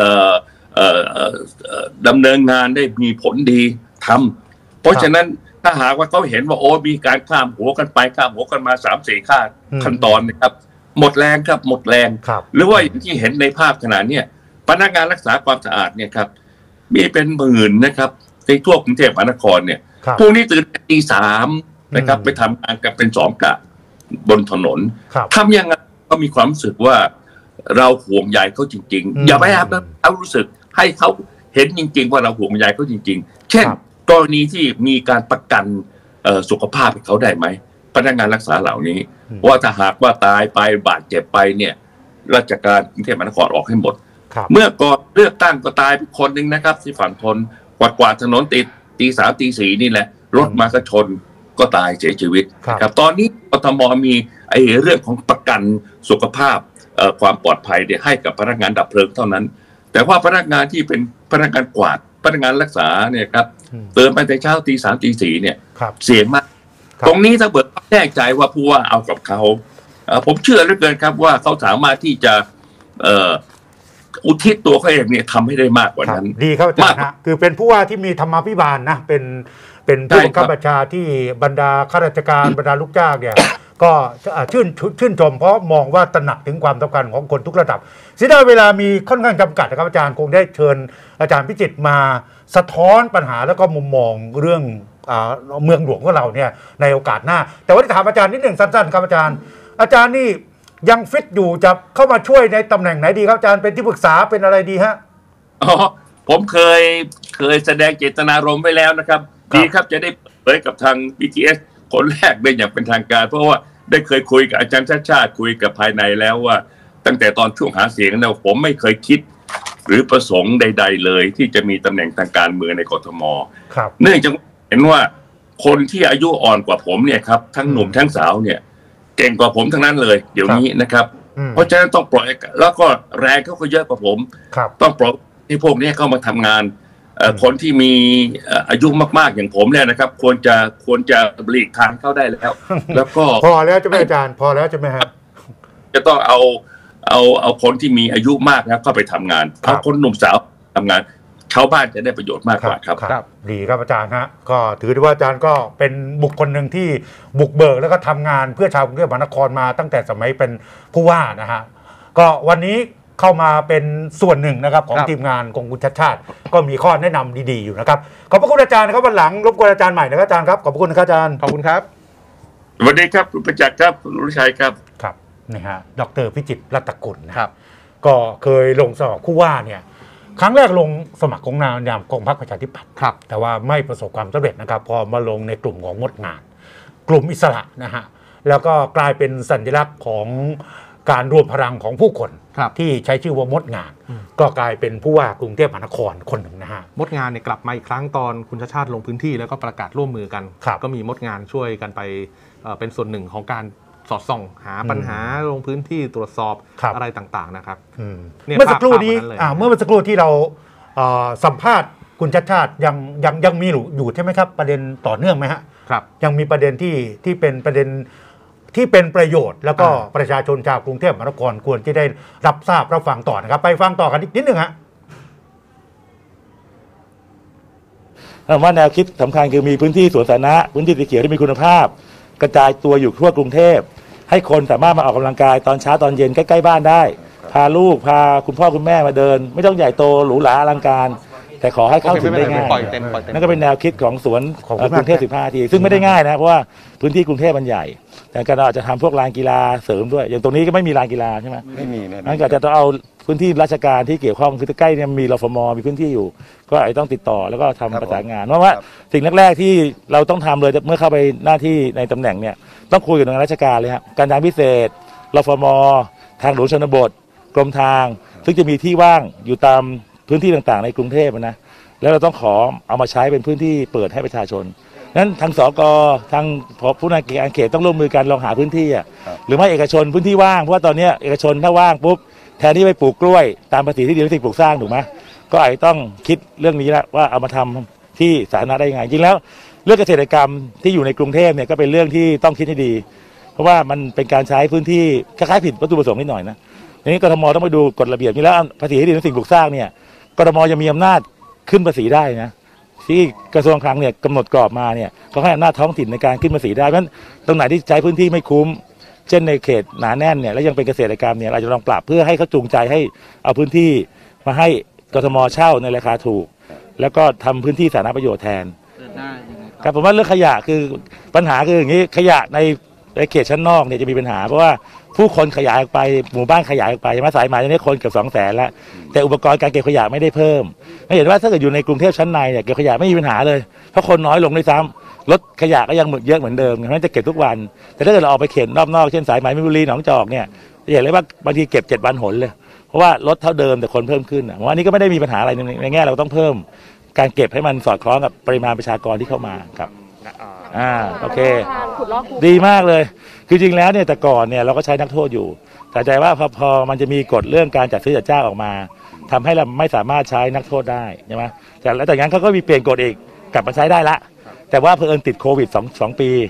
ดำเนินงานได้มีผลดีทำเพราะฉะนั้นถ้าหากว่าเขาเห็นว่าโอ้มีการข้ามหัวกันไปข้ามหัวกันมาสามสี่ขั้นขั้นตอนนะครับหมดแรงครับหมดแรงหรือว่าอย่างที่เห็นในภาพขนาดนี้พนักงานรักษาความสะอาดเนี่ยครับมีเป็นหมื่นนะครับในทั่วกรุงเทพมหานครเนี่ยพวกนี้ตื่นตีสามนะครับไปทำงานกันเป็นสองกะบนถนนทำยังไงก็มีความรู้สึกว่าเราห่วงใยเขาจริงๆอย่าไปแอบเอารู้สึกให้เขาเห็นจริงๆว่าเราห่วงใยเขาจริงๆเช่นกรณีที่มีการประกันสุขภาพให้เขาได้ไหมพนักงานรักษาเหล่านี้ว่าถ้าหากว่าตายไปบาดเจ็บไปเนี่ยราชการกรุงเทพมหานครออกให้หมดเมื่อก่อนเลือกตั้งก็ตายคนหนึ่งนะครับที่ฝั่งทนกวาดกวาดถนนติดตีสามตีสี่นี่แหละรถมาก็ชนก็ตายเสียชีวิตครับตอนนี้กทมมีไอ้เรื่องของประกันสุขภาพความปลอดภัยเนี่ยให้กับพนักงานดับเพลิงเท่านั้นแต่ว่าพนักงานที่เป็นพนักงานกวาดพนักงานรักษาเนี่ยครับเตือนไปแต่เช้าตีสามตีสี่เนี่ยเสี่ยงมากตรงนี้ถ้าเบิกแน่ใจว่าผู้ว่าเอากับเขาผมเชื่อเหลือเกินครับว่าเขาสามารถที่จะอุทิศตัวเขาเองเนี่ยทำให้ได้มากกว่านั้นดีครับอาจารย์ฮะคือเป็นผู้ว่าที่มีธรรมาภิบาลนะเป็นเป็นผู้บังคับบัญชาที่บรรดาข้าราชการบรรดาลูกจ้างเนี่ยก็ชื่นชื่นชมเพราะมองว่าตระหนักถึงความสำคัญของคนทุกระดับเสียดายเวลามีค่อนข้างจำกัดนะครับอาจารย์คงได้เชิญอาจารย์พิจิตรมาสะท้อนปัญหาแล้วก็มุมมองเรื่องเมืองหลวงของเราเนี่ยในโอกาสหน้าแต่ว่าที่ถามอาจารย์นิดหนึ่งสั้นๆครับอาจารย์อาจารย์นี่ยังฟิตอยู่จะเข้ามาช่วยในตำแหน่งไหนดีครับอาจารย์เป็นที่ปรึกษาเป็นอะไรดีฮะอ๋อผมเคยเคยแสดงเจตนารมณ์ไว้แล้วนะครับดีครับจะได้เผยกับทาง บี ที เอส คนแรกได้อย่างเป็นทางการเพราะว่าได้เคยคุยกับอาจารย์ชาติชาติคุยกับภายในแล้วว่าตั้งแต่ตอนช่วงหาเสียงเนี่ยผมไม่เคยคิดหรือประสงค์ใดๆเลยที่จะมีตำแหน่งทางการเมืองในกทมเนื่องจากเห็นว่าคนที่อายุอ่อนกว่าผมเนี่ยครับทั้งหนุ่มทั้งสาวเนี่ยเก่งกว่าผมทั้งนั้นเลยเดี๋ยวนี้นะครับเพราะฉะนั้นต้องปล่อยแล้วก็แรงเขาก็เยอะกว่าผมต้องปล่อยให้พวกนี้เข้ามาทำงานคนที่มีอายุมากๆอย่างผมเนี่ยนะครับควรจะควรจะหลีกทางเข้าได้แล้วแล้วก็พอแล้วจะไม่อาจารย์พอแล้วจะไม่ครับจะต้องเอาเอาเอาคนที่มีอายุมากนะเข้าไปทำงานเอาคนหนุ่มสาวทำงานชาวบ้านจะได้ประโยชน์มากกว่าครับครับดีครับอาจารย์ฮะก็ถือได้ว่าอาจารย์ก็เป็นบุคคลหนึ่งที่บุกเบิกแล้วก็ทำงานเพื่อชาวกรุงเทพมหานครมาตั้งแต่สมัยเป็นผู้ว่านะฮะก็วันนี้เข้ามาเป็นส่วนหนึ่งนะครับของทีมงานของคุณชัดชาติก็มีข้อแนะนำดีๆอยู่นะครับขอบพระคุณอาจารย์นะครับวันหลังรบกวนอาจารย์ใหม่นะครับอาจารย์ครับขอบคุณนะครับอาจารย์ขอบคุณครับสวัสดีครับคุณประจักษ์ครับคุณรุชัยครับครับนี่ฮะดร.พิจิตรรัตนกุลนะครับก็เคยลงสมัครผู้ว่าเนี่ยครั้งแรกลงสมัครของนามนามกองพรรคประชาธิปัตย์แต่ว่าไม่ประสบความสำเร็จนะครับพอมาลงในกลุ่มของมดงานกลุ่มอิสระนะฮะแล้วก็กลายเป็นสัญลักษณ์ของการรวมพลังของผู้คนที่ใช้ชื่อว่ามดงานก็กลายเป็นผู้ว่ากรุงเทพมหานครคนหนึ่งนะฮะมดงานเนี่ยกลับมาอีกครั้งตอนคุณชาติชาติลงพื้นที่แล้วก็ประกาศร่วมมือกันก็มีมดงานช่วยกันไปเป็นส่วนหนึ่งของการสอดส่องหาปัญหาลงพื้นที่ตรวจสอบอะไรต่างๆนะครับเมื่อสักครู่นี้เมื่อสักครู่ที่เราสัมภาษณ์คุณชาติชาติยังยังยังมีอยู่ใช่ไหมครับประเด็นต่อเนื่องไหมฮะครับยังมีประเด็นที่ที่เป็นประเด็นที่เป็นประโยชน์แล้วก็ประชาชนชาวกรุงเทพมหานครควรที่ได้รับทราบรับฟังต่อนะครับไปฟังต่อกันนิดนึงฮะว่าแนวคิดสำคัญคือมีพื้นที่สวนสาธารณะพื้นที่สีเขียวที่มีคุณภาพกระจายตัวอยู่ทั่วกรุงเทพให้คนสามารถมาออกกำลังกายตอนเช้าตอนเย็นใกล้ๆบ้านได้พาลูกพาคุณพ่อคุณแม่มาเดินไม่ต้องใหญ่โตหรูหราอลังการแต่ขอให้เข้าถึงได้ง่ายนั่นก็เป็นแนวคิดของสวนกรุงเทพสิบห้าทีซึ่งไม่ได้ง่ายนะเพราะว่าพื้นที่กรุงเทพมันใหญ่แต่ก็เราอาจจะทำพวกลานกีฬาเสริมด้วยอย่างตรงนี้ก็ไม่มีลานกีฬาใช่ไหมไม่มีนั่นก็จะต้องเอาพื้นที่ราชการที่เกี่ยวข้องคือใกล้เนี่ยมีรฟม.มีพื้นที่อยู่ก็อาจจะต้องติดต่อแล้วก็ทำประสานงานเพราะว่าสิ่งแรกๆที่เราต้องทำเลยเมื่อเข้าไปหน้าที่ในตำแหน่งเนี่ยต้องคุยกับหน่วยงานราชการเลยครับการทางพิเศษรฟม.ทางหลวงชนบทกรมทางซึ่งจะมีที่ว่างอยู่ตามพื้นที่ต่างๆในกรุงเทพนะแล้วเราต้องขอเอามาใช้เป็นพื้นที่เปิดให้ประชาชนนั้นทางสกทางผู้นำการเขตต้องร่วมมือกันลองหาพื้นที่อ่ะหรือไม่เอกชนพื้นที่ว่างเพราะว่าตอนนี้เอกชนถ้าว่างปุ๊บแทนที่ไปปลูกกล้วยตามภาษีที่ดินและสิ่งปลูกสร้างถูกไหมก็อาจจะต้องคิดเรื่องนี้แล้วว่าเอามาทำที่สาธารณะได้ยังไงจริงแล้วเรื่องเกษตรกรรมที่อยู่ในกรุงเทพเนี่ยก็เป็นเรื่องที่ต้องคิดให้ดีเพราะว่ามันเป็นการใช้พื้นที่คล้ายๆผิดวัตถุประสงค์นิดหน่อยนะทีนี้กทมต้องไปดูกฎระเบียบนี้แล้วภาษีที่ดินและสิ่งปลูกสร้างเนี่ยกทมยังมีอำนาจขึ้นภาษีได้นะที่กระทรวงคลังเนี่ยกำหนดกรอบมาเนี่ยเขาให้อำนาจท้องถิ่นในการขึ้นภาษีได้เพราะฉะนั้นตรงไหนที่ใช้พื้นที่ไม่คุ้มเช่นในเขตหนาแน่นเนี่ยแล้วยังเป็นเกษตรกรรมเนี่ยเราจะลองปรับเพื่อให้เขาจูงใจให้เอาพื้นที่มาให้กทมเช่าในราคาถูกแล้วก็ทำพื้นที่สาธารณประโยชน์แทนครับผมว่าเรื่องขยะคือปัญหาคืออย่างนี้ขยะในในเขตชั้นนอกเนี่ยจะมีปัญหาเพราะว่าผู้คนขยายออกไปหมู่บ้านขยายออกไปมาสายไหมตอนนี้คนเกือบสองแสนแล้วแต่อุปกรณ์การเก็บขยะไม่ได้เพิ่มไม่เห็นว่าถ้าเกิดอยู่ในกรุงเทพชั้นในเนี่ยเก็บขยะไม่มีปัญหาเลยเพราะคนน้อยลงด้วยซ้ำรถขยะก็ยังเยอะเหมือนเดิมเพราะฉะนั้นจะเก็บทุกวันแต่ถ้าเกิดเราออกไปเขตรอบนอกเช่นสายไหมมินบุรีหนองจอกเนี่ยจะเห็นเลยว่าบางทีเก็บเจ็ดวันหนเลยเพราะว่ารถเท่าเดิมแต่คนเพิ่มขึ้นว่านี้ก็ไม่ได้มีปัญหาอะไรในแง่เราต้องเพิ่มการเก็บให้มันสอดคล้องกับปริมาณประชากรที่เข้ามาครับอ่าโอเคดีมากเลยคือจริงแล้วเนี่ยแต่ก่อนเนี่ยเราก็ใช้นักโทษอยู่แต่ใจว่าพอพอมันจะมีกฎเรื่องการจัดซื้อจัดจ้างออกมาทำให้เราไม่สามารถใช้นักโทษได้ใช่ไหมแต่แล้วแต่งั้นเขาก็มีเปลี่ยนกฎอีกกลับมาใช้ได้ละแต่ว่าเผอิญติดโควิดสองสองปี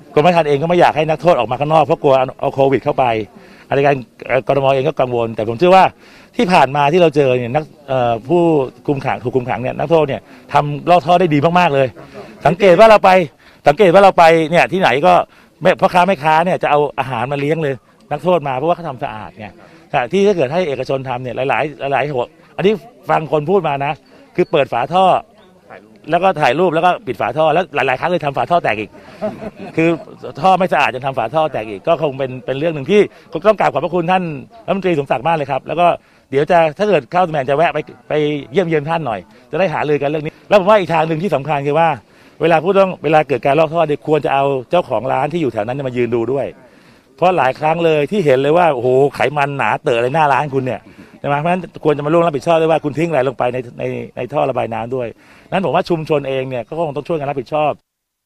กรมราชทัณฑ์เองก็ไม่อยากให้นักโทษออกมาข้างนอกเพราะกลัวเอาโควิดเข้าไปอะไรกันกรมเองก็กังวลแต่ผมเชื่อว่าที่ผ่านมาที่เราเจอเนี่ยนักผู้คุมขังถูกคุมขังเนี่ยนักโทษเนี่ยทำลอกท่อได้ดีมากๆเลยสังเกตว่าเราไปสังเกตว่าเราไปเนี่ยที่ไหนก็พ่อค้าแม่ค้าเนี่ยจะเอาอาหารมาเลี้ยงเลยนักโทษมาเพราะว่าเขาทำสะอาดไงแต่ที่ถ้าเกิดให้เอกชนทำเนี่ยหลายๆหลายๆหัวอันนี้ฟังคนพูดมานะคือเปิดฝาท่อแล้วก็ถ่ายรูปแล้วก็ปิดฝาท่อแล้วหลายๆครั้งเลยทำฝาท่อแตกอีกคือท่อไม่สะอาดจนทำฝาท่อแตกอีกก็คงเป็นเป็นเรื่องหนึ่งที่ต้องกราบขอบพระคุณท่านรัฐมนตรีสมศักดิ์มากเลยครับแล้วก็เดี๋ยวจะถ้าเกิดเข้าตำแหน่งจะแวะไปไปเยี่ยมเยียนท่านหน่อยจะได้หารือกันเรื่องนี้แล้วผมว่าอีกทางหนึ่งที่สำคัญคือว่าเวลาพูดต้องเวลาเกิดการลอกท่อเด็กควรจะเอาเจ้าของร้านที่อยู่แถวนั้นมายืนดูด้วยเพราะหลายครั้งเลยที่เห็นเลยว่าโอ้โหไขมันหนาเต๋ออะไรหน้าร้านคุณเนี่ยใช่ไหมเพราะฉะนั้นควรจะมาร่วมรับผิดชอบด้วยว่าคุณทิ้งอะไรลงไปในในในท่อระบายน้ำด้วยนั้นผมว่าชุมชนเองเนี่ยก็คงต้องช่วยกันรับผิดชอบ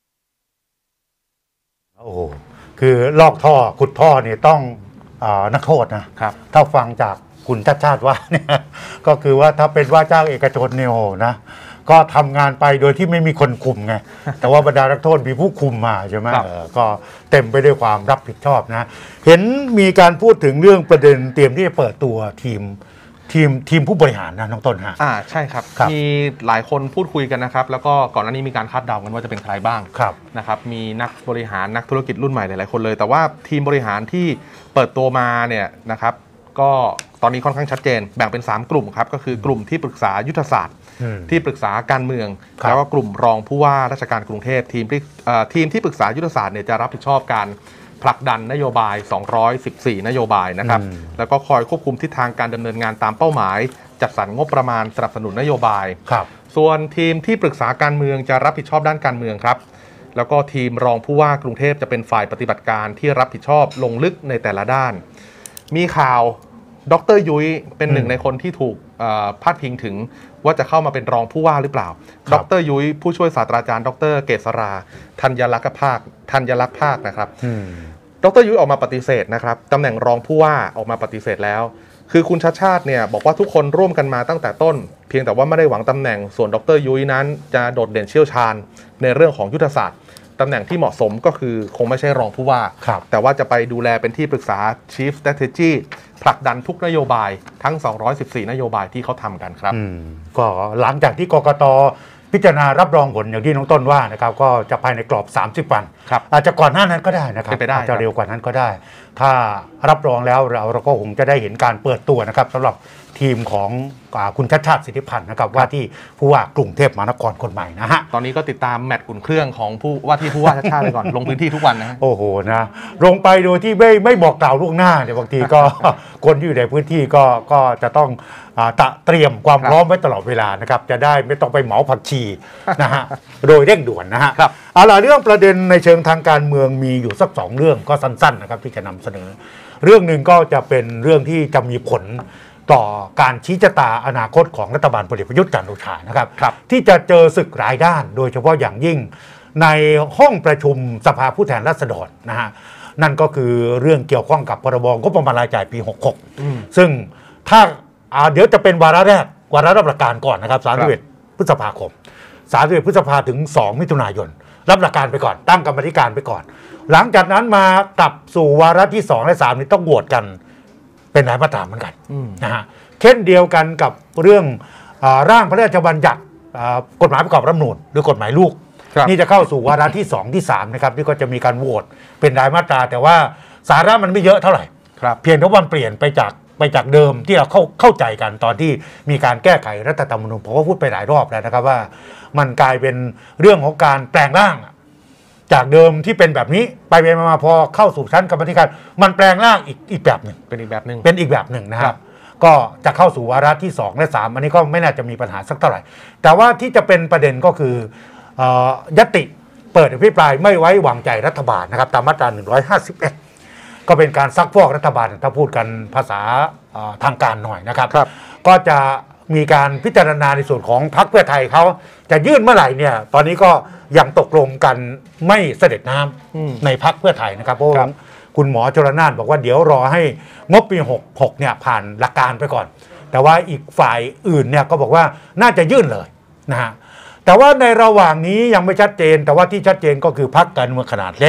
โอ้โหคือลอกท่อขุดท่อเนี่ยต้องอ่านักโทษนะครับถ้าฟังจากคุณชาติชาติว่าเนี่ยก็คือว่าถ้าเป็นว่าจ้างเอกชนเนี่ยโอ้นะก็ทำงานไปโดยที่ไม่มีคนคุมไงแต่ว่าบรรดานักโทษมีผู้คุมมาใช่ไหมก็เต็มไปด้วยความรับผิดชอบนะเห็นมีการพูดถึงเรื่องประเด็นเตรียมที่จะเปิดตัวทีมทีมทีมผู้บริหารนะน้องต้นฮะอ่าใช่ครับมีหลายคนพูดคุยกันนะครับแล้วก็ก่อนหน้านี้มีการคาดเดากันว่าจะเป็นใครบ้างนะครับมีนักบริหารนักธุรกิจรุ่นใหม่หลายๆคนเลยแต่ว่าทีมบริหารที่เปิดตัวมาเนี่ยนะครับก็ตอนนี้ค่อนข้างชัดเจนแบ่งเป็นสามกลุ่มครับก็คือกลุ่มที่ปรึกษายุทธศาสตร์ที่ปรึกษาการเมืองแล้วก็กลุ่มรองผู้ว่าราชการกรุงเทพทีมทีมที่ปรึกษายุทธศาสตร์เนี่ยจะรับผิดชอบการผลักดันนโยบายสองร้อยสิบสี่นโยบายนะครับแล้วก็คอยควบคุมทิศทางการดำเนินงานตามเป้าหมายจัดสรรงบประมาณสนับสนุนนโยบายส่วนทีมที่ปรึกษาการเมืองจะรับผิดชอบด้านการเมืองครับแล้วก็ทีมรองผู้ว่ากรุงเทพจะเป็นฝ่ายปฏิบัติการที่รับผิดชอบลงลึกในแต่ละด้านมีข่าวดร.ยุ้ยเป็นหนึ่งในคนที่ถูกพาดพิงถึงว่าจะเข้ามาเป็นรองผู้ว่าหรือเปล่าดร.ยุ้ยผู้ช่วยศาสตราจารย์ดร.เกษราธัญลักษณ์ภาคธัญลักษณ์ภาคนะครับดร.ยุ้ยออกมาปฏิเสธนะครับตำแหน่งรองผู้ว่าออกมาปฏิเสธแล้วคือคุณชาติชาติเนี่ยบอกว่าทุกคนร่วมกันมาตั้งแต่ต้นเพียงแต่ว่าไม่ได้หวังตำแหน่งส่วนดร.ยุ้ยนั้นจะโดดเด่นเชี่ยวชาญในเรื่องของยุทธศาสตร์ตำแหน่งที่เหมาะสมก็คือคงไม่ใช่รองผู้ว่าแต่ว่าจะไปดูแลเป็นที่ปรึกษา Chief Strategy ผลักดันทุกนโยบายทั้งสองร้อยสิบสี่นโยบายที่เขาทำกันครับก็หลังจากที่กกต.พิจารณารับรองผลอย่างที่น้องต้นว่านะครับก็จะภายในกรอบสามสิบวันอาจจะก่อนหน้านั้นก็ได้นะครับอาจจะเร็วกว่านั้นก็ได้ถ้ารับรองแล้วเราเราก็คงจะได้เห็นการเปิดตัวนะครับสำหรับทีมของคุณชาติชาติสิทธิพันธ์นะครับว่าที่ผู้ว่ากรุงเทพมหานครคนใหม่นะฮะตอนนี้ก็ติดตามแมตช์อุ่นเครื่องของผู้ว่าที่ผู้ว่าชาติชาติไปก่อนลงพื้นที่ทุกวันนะโอ้โหนะลงไปโดยที่ไม่ไม่บอกกล่าวล่วงหน้าเนี่ยบางทีก็ คนที่อยู่ในพื้นที่ก็ก็จะต้องตะเตรียมความพร้อมไว้ตลอดเวลานะครับจะได้ไม่ต้องไปเหมาผักชีนะฮะโดยเร่งด่วนนะฮะเอาล่ะเรื่องประเด็นในเชิงทางการเมืองมีอยู่สักสองเรื่องก็สั้นๆนะครับที่จะนำเสนอเรื่องหนึ่งก็จะเป็นเรื่องที่จะมีผลต่อการชี้ชะตาอนาคตของรัฐบาลพลเอกประยุทธ์จันทร์โอชานะครับที่จะเจอศึกหลายด้านโดยเฉพาะอย่างยิ่งในห้องประชุมสภาผู้แทนราษฎรนะฮะนั่นก็คือเรื่องเกี่ยวข้องกับพรบงบประมาณรายจ่ายปีหกสิบหกซึ่งถ้าเดี๋ยวจะเป็นวาระแรกวาระรับหลักการก่อนนะครับสามสิบเอ็ดพฤษภาคมสามสิบเอ็ดพฤษภาถึงสองมิถุนายนรับหลักการไปก่อนตั้งกรรมธิการไปก่อนหลังจากนั้นมากลับสู่วาระที่สองและสามนี่ต้องโหวตกันเป็นรายมาตราเหมือนกันนะฮะเช่นเดียวกันกับเรื่องร่างพระราชบัญญัติกฎหมายประกอบรัฐธรรมนูญหรือกฎหมายลูกนี่จะเข้าสู่วาระที่สองที่สามนะครับที่ก็จะมีการโหวตเป็นรายมาตราแต่ว่าสาระมันไม่เยอะเท่าไหร่เพียงแต่ว่ามันเปลี่ยนไปจากไปจากเดิมที่เราเข้าเข้าใจกันตอนที่มีการแก้ไขรัฐธรรมนูญผมก็พูดไปหลายรอบแล้วนะครับว่ามันกลายเป็นเรื่องของการแปลงร่างจากเดิมที่เป็นแบบนี้ไปไปมาพอเข้าสู่ชั้นกรรมธิการมันแปลงร่างอีกอีกแบบหนึ่งเป็นอีกแบบหนึ่งเป็นอีกแบบหนึ่งนะครับก็จะเข้าสู่วาระที่สองและสามอันนี้ก็ไม่น่าจะมีปัญหาสักเท่าไหร่แต่ว่าที่จะเป็นประเด็นก็คือญัตติเปิดอภิปรายไม่ไว้วางใจรัฐบาลนะครับตามมาตราหนึ่งร้อยห้าสิบเอ็ดก็เป็นการซักฟอกรัฐบาลถ้าพูดกันภาษาทางการหน่อยนะครับก็จะมีการพิจารณาในส่วนของพรรคเพื่อไทยเขาจะยื่นเมื่อไหร่เนี่ยตอนนี้ก็ยังตกลงกันไม่เสด็จน้ำในพรรคเพื่อไทยนะครับเพราะคุณหมอชลน่านบอกว่าเดี๋ยวรอให้งบปีหกสิบหกเนี่ยผ่านหลักการไปก่อนแต่ว่าอีกฝ่ายอื่นเนี่ยก็บอกว่าน่าจะยื่นเลยนะฮะแต่ว่าในระหว่างนี้ยังไม่ชัดเจนแต่ว่าที่ชัดเจนก็คือพรรคการเมืองขนาดเล็ก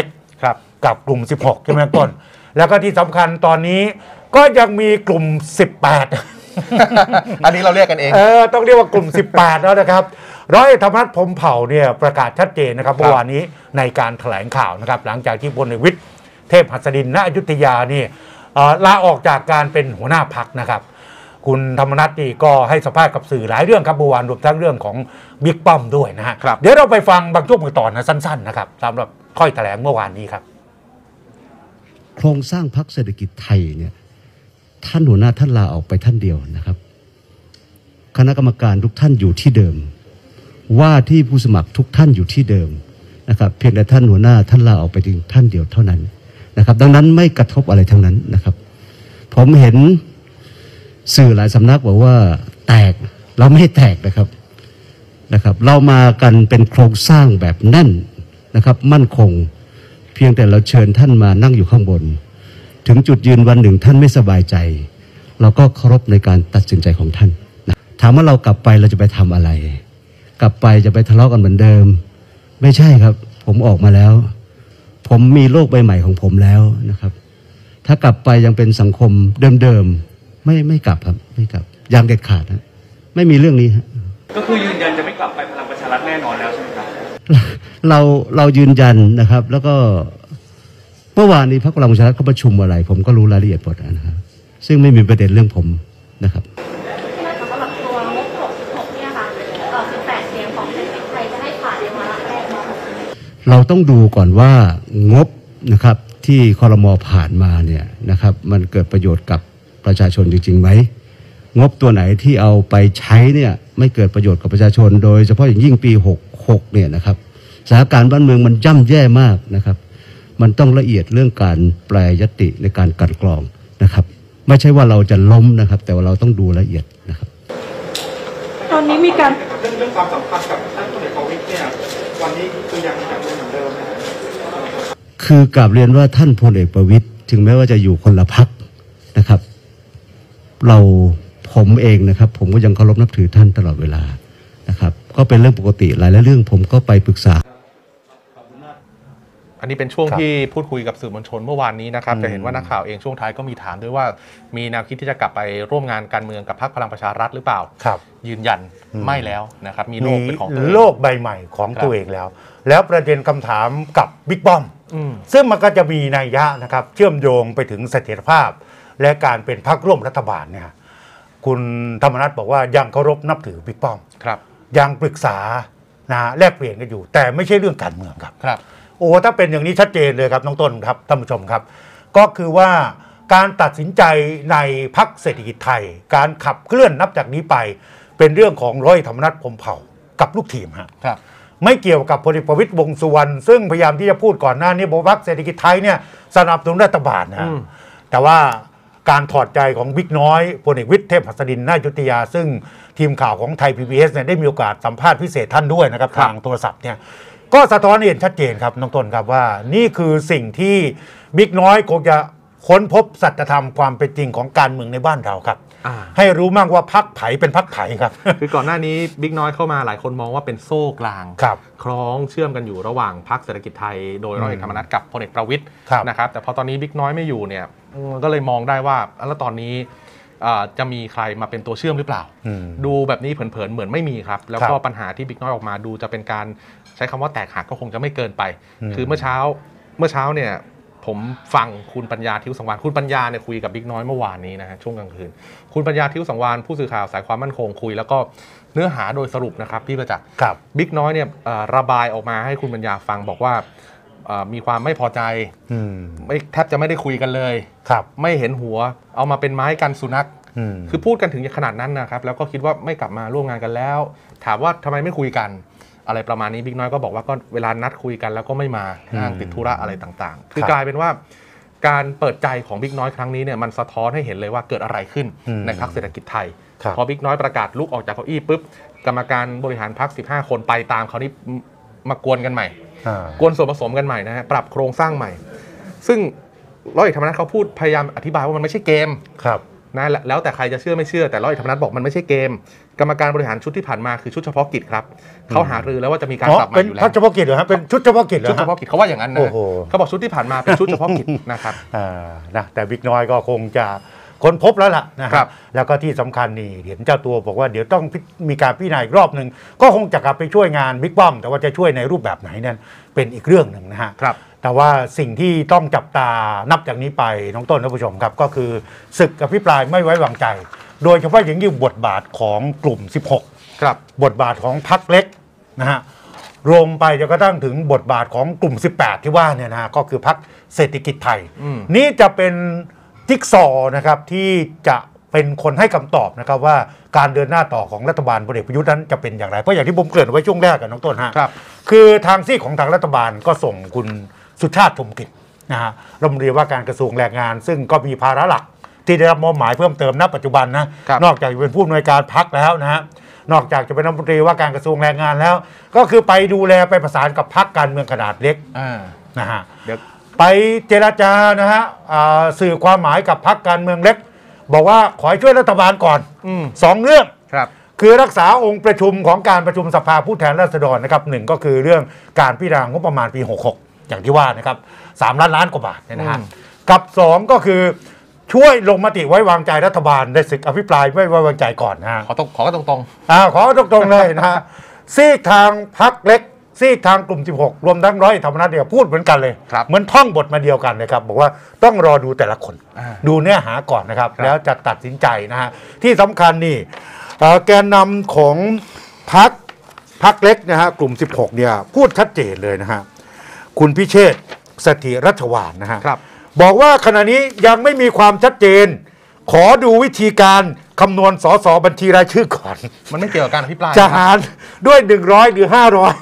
ครับกับกลุ่มสิบหกใช่ไหมต้นแล้วก็ที่สำคัญตอนนี้ก็ยังมีกลุ่มสิบแปดอันนี้เราเรียกกันเองเออต้องเรียกว่ากลุ่มสิบแปดแล้วนะครับร้อยธรรมนัสพรหมเผ่าเนี่ยประกาศชัดเจนนะครับเมื่อวานนี้ในการแถลงข่าวนะครับหลังจากที่พลเอกวิทย์เทพหัสดินณอยุธยานี่ลาออกจากการเป็นหัวหน้าพรรคนะครับคุณธรรมนัสนี่ก็ให้สัมภาษณ์กับสื่อหลายเรื่องครับเมื่อวานรวมทั้งเรื่องของบิ๊กป้อมด้วยนะฮะเดี๋ยวเราไปฟังบางช่วงบางตอนนะสั้นๆนะครับสำหรับค่อยแถลงเมื่อวานนี้ครับโครงสร้างพรรคเศรษฐกิจไทยเนี่ยท่านหัวหน้าท่านลาออกไปท่านเดียวนะครับคณะกรรมการทุกท่านอยู่ที่เดิมว่าที่ผู้สมัครทุกท่านอยู่ที่เดิมนะครับเพียงแต่ท่านหัวหน้าท่านลาออกไปเพียงท่านเดียวเท่านั้นนะครับดังนั้นไม่กระทบอะไรทั้งนั้นนะครับผมเห็นสื่อหลายสำนักบอกว่าแตกเราไม่แตกนะครับนะครับเรามากันเป็นโครงสร้างแบบแน่นนะครับมั่นคงเพียงแต่เราเชิญท่านมานั่งอยู่ข้างบนถึงจุดยืนวันหนึ่งท่านไม่สบายใจเราก็เคารพในการตัดสินใจของท่านนะถามว่าเรากลับไปเราจะไปทำอะไรกลับไปจะไปทะเลาะกันเหมือนเดิมไม่ใช่ครับผมออกมาแล้วผมมีโลกใบใหม่ของผมแล้วนะครับถ้ากลับไปยังเป็นสังคมเดิมๆไม่ไม่กลับครับไม่กลับอย่างเด็ดขาดนะไม่มีเรื่องนี้ฮะก็คือยืนยันจะไม่กลับไปพลังประชารัฐแน่นอนแล้วใช่ไหมครับเราเรายืนยันนะครับแล้วก็เมื่อวานนี้พรรคพลังประชารัฐเขาประชุมอะไรผมก็รู้รายละเอียดหมดนะครับซึ่งไม่มีประเด็นเรื่องผมนะครับที่มาสำหรับตัวงบหกสิบหกเนี่ยค่ะเอ่อสิบแปดเสียงของเศรษฐกิจไทยจะให้ผ่านในวาระแรกเนาะเราต้องดูก่อนว่างบนะครับที่ครม.ผ่านมาเนี่ยนะครับมันเกิดประโยชน์กับประชาชนจริงๆไหมงบตัวไหนที่เอาไปใช้เนี่ยไม่เกิดประโยชน์กับประชาชนโดยเฉพาะอย่างยิ่งปีหกสิบหกเนี่ยนะครับสถานการณ์บ้านเมืองมันย่ำแย่มากนะครับมันต้องละเอียดเรื่องการแปรยติในการกลั่นกรองนะครับไม่ใช่ว่าเราจะล้มนะครับแต่ว่าเราต้องดูละเอียดนะครับตอนนี้มีการเรื่องเรื่องความสัมพันธ์กับท่านพลเอกประวิตรเนี่ยวันนี้คือยังยังเหมือนเดิมนะคือกราบเรียนว่าท่านพลเอกประวิตรถึงแม้ว่าจะอยู่คนละพรรคนะครับเราผมเองนะครับผมก็ยังเคารพนับถือท่านตลอดเวลานะครับก็เป็นเรื่องปกติหลายๆเรื่องผมก็ไปปรึกษาอันนี้เป็นช่วงที่พูดคุยกับสื่อมวลชนเมื่อวานนี้นะครับจะเห็นว่านักข่าวเองช่วงท้ายก็มีถามด้วยว่ามีแนวคิดที่จะกลับไปร่วมงานการเมืองกับพรรคพลังประชารัฐหรือเปล่าครับยืนยันไม่แล้วนะครับมีโลกเป็นของตัวเองโลกใบใหม่ของตัวเองแล้วแล้วประเด็นคำถามกับบิ๊กป้อมซึ่งมันก็จะมีนัยยะนะครับเชื่อมโยงไปถึงเสถียรภาพและการเป็นพรรคร่วมรัฐบาลเนี่ยคุณธรรมนัสบอกว่ายังเคารพนับถือบิ๊กป้อมครับยังปรึกษานะแลกเปลี่ยนกันอยู่แต่ไม่ใช่เรื่องการเมืองครับครับโอ้ถ้าเป็นอย่างนี้ชัดเจนเลยครับน้องต้นครับท่านผู้ชมครับก็คือว่าการตัดสินใจในพรรคเศรษฐกิจไทยการขับเคลื่อนนับจากนี้ไปเป็นเรื่องของร้อยธรรมนัสพรหมเผ่ากับลูกทีมฮะครับไม่เกี่ยวกับพลเอกประวิตรวงษ์สุวรรณซึ่งพยายามที่จะพูดก่อนหน้านี้บอกพรรคเศรษฐกิจไทยเนี่ยสนับสนุนรัฐบาลนะแต่ว่าการถอดใจของบิ๊กน้อยพลเอกวิทย์เทพหัสดินณอยุธยาซึ่งทีมข่าวของไทย พี บี เอส เนี่ยได้มีโอกาสสัมภาษณ์พิเศษท่านด้วยนะครับทางโทรศัพท์เนี่ยก็สะท้อนเห็นชัดเจนครับน้องต้นครับว่านี่คือสิ่งที่บิ๊กน้อยคงจะค้นพบสัจธรรมความเป็นจริงของการเมืองในบ้านเราครับให้รู้มากว่าพรรคไผ่เป็นพรรคไผ่ครับคือก่อนหน้านี้บิ๊กน้อยเข้ามาหลายคนมองว่าเป็นโซ่กลางคล้องเชื่อมกันอยู่ระหว่างพรรคเศรษฐกิจไทยโดยร้อยเอกธรรมนัสกับพลเอกประวิตรนะครับแต่พอตอนนี้บิ๊กน้อยไม่อยู่เนี่ยก็เลยมองได้ว่าแล้วตอนนี้จะมีใครมาเป็นตัวเชื่อมหรือเปล่าดูแบบนี้เผินๆเหมือนไม่มีครับแล้วก็ปัญหาที่บิ๊กน้อยออกมาดูจะเป็นการใช้คำว่าแตกหักก็คงจะไม่เกินไปคือเมื่อเช้าเมื่อเช้าเนี่ยผมฟังคุณปัญญาทิวสังวานคุณปัญญาเนี่ยคุยกับบิ๊กน้อยเมื่อวานนี้นะฮะช่วงกลางคืนคุณปัญญาทิวสังวานผู้สื่อข่าวสายความมั่นคงคุยแล้วก็เนื้อหาโดยสรุปนะครับพี่ประจักษ์บิ๊กน้อยเนี่ยระบายออกมาให้คุณปัญญาฟังบอกว่ามีความไม่พอใจไม่แทบจะไม่ได้คุยกันเลยไม่เห็นหัวเอามาเป็นไม้กันสุนัขคือพูดกันถึงขนาดนั้นนะครับแล้วก็คิดว่าไม่กลับมาร่วมงานกันแล้วถามว่าทำไมไม่คุยกันอะไรประมาณนี้บิ๊กน้อยก็บอกว่าก็เวลานัดคุยกันแล้วก็ไม่มาอ้างติดธุระอะไรต่างๆคือกลายเป็นว่าการเปิดใจของบิ๊กน้อยครั้งนี้เนี่ยมันสะท้อนให้เห็นเลยว่าเกิดอะไรขึ้นในพรรคเศรษฐกิจไทยพอบิ๊กน้อยประกาศลุกออกจากเก้าอี้ปุ๊บกรรมการบริหารพรรคสิบห้าคนไปตามเขานี่มากวนกันใหม่กวนส่วนผสมกันใหม่นะฮะปรับโครงสร้างใหม่ซึ่งร้อยเอกธรรมนัสเขาพูดพยายามอธิบายว่ามันไม่ใช่เกมนะแล้วแต่ใครจะเชื่อไม่เชื่อแต่ร้อยเอกธรรมนัฐบอกมันไม่ใช่เกมกรรมการบริหารชุดที่ผ่านมาคือชุดเฉพาะกิจครับเขาหารือแล้วว่าจะมีการปรับใหม่อยู่แล้วเป็นเฉพาะกิจเหรอครับเป็นชุดเฉพาะกิจเหรอชุดเฉพาะกิจเขาว่าอย่างนั้นนะเขาบอกชุดที่ผ่านมาเป็นชุดเฉพาะกิจนะครับอ่านะแต่บิ๊กน้อยก็คงจะค้นพบแล้วล่ะนะครับแล้วก็ที่สำคัญนี่เห็นเจ้าตัวบอกว่าเดี๋ยวต้องมีการพิจารณาอีกรอบหนึ่งก็คงจะกลับไปช่วยงานบิ๊กป้อมแต่ว่าจะช่วยในรูปแบบไหนนั่นเป็นอีกเรื่องหนึ่งนะฮะแต่ว่าสิ่งที่ต้องจับตานับจากนี้ไปน้องต้นท่านผู้ชมครับก็คือศึกอภิปรายไม่ไว้วางใจโดยเฉพาะอย่างยิ่งบทบาทของกลุ่มสิบหกครับบทบาทของพรรคเล็กนะฮะรวมไปจนกระทั่งถึงบทบาทของกลุ่มสิบแปดที่ว่าเนี่ยนะก็คือพรรคเศรษฐกิจไทยนี่จะเป็นจิ๊กซอว์นะครับที่จะเป็นคนให้คำตอบนะครับว่าการเดินหน้าต่อของรัฐบาลพลเอกประยุทธ์นั้นจะเป็นอย่างไรเพราะอย่างที่ผมเกริ่นไว้ช่วงแรกกับน้องต้นฮะคือทางซีกของทางรัฐบาลก็ส่งคุณสุชาติชมกลิ่นนะฮะรัฐมนตรีว่าการกระทรวงแรงงานซึ่งก็มีภาระหลักที่ได้รับมอบหมายเพิ่มเติมณปัจจุบันนะนอกจากจะเป็นผู้อำนวยการพรรคแล้วนะฮะนอกจากจะเป็นรัฐมนตรีว่าการกระทรวงแรงงานแล้วก็คือไปดูแลไปประสานกับพรรคการเมืองขนาดเล็กนะฮะไปเจรจานะฮะสื่อความหมายกับพรรคการเมืองเล็กบอกว่าขอให้ช่วยรัฐบาลก่อนสองเรื่องครับคือรักษาองค์ประชุมของการประชุมสภาผู้แทนราษฎรนะครับหนึ่งก็คือเรื่องการพิจารณางบประมาณปีหกสิบหกอย่างที่ว่านะครับสามล้านล้านกว่าบาทนะฮะกับสองก็คือช่วยลงมติไว้วางใจรัฐบาลในศึกอภิปรายไม่ไว้วางใจก่อนนะฮะขอตรงขอตรงๆอ่าขอตรงๆเลยนะฮะซีกทางพรรคเล็กซีกทางกลุ่มสิบหกรวมทั้งร้อยธรรมนัฐเนี่ยพูดเหมือนกันเลยเหมือนท่องบทมาเดียวกันเลยครับบอกว่าต้องรอดูแต่ละคนดูเนื้อหาก่อนนะครับแล้วจะตัดสินใจนะฮะที่สำคัญนี่แกนนำของพรรคพรรคเล็กนะฮะกลุ่มสิบหกเนี่ยพูดชัดเจนเลยนะฮะคุณพิเชษฐ์สถิรัชวานนะฮะบอกว่าขณะนี้ยังไม่มีความชัดเจนขอดูวิธีการคำนวณสสบัญชีรายชื่อก่อนมันไม่เกี่ยวกับการอภิปรายจะหารด้วยหนึ่งร้อยหรือห้าร้อย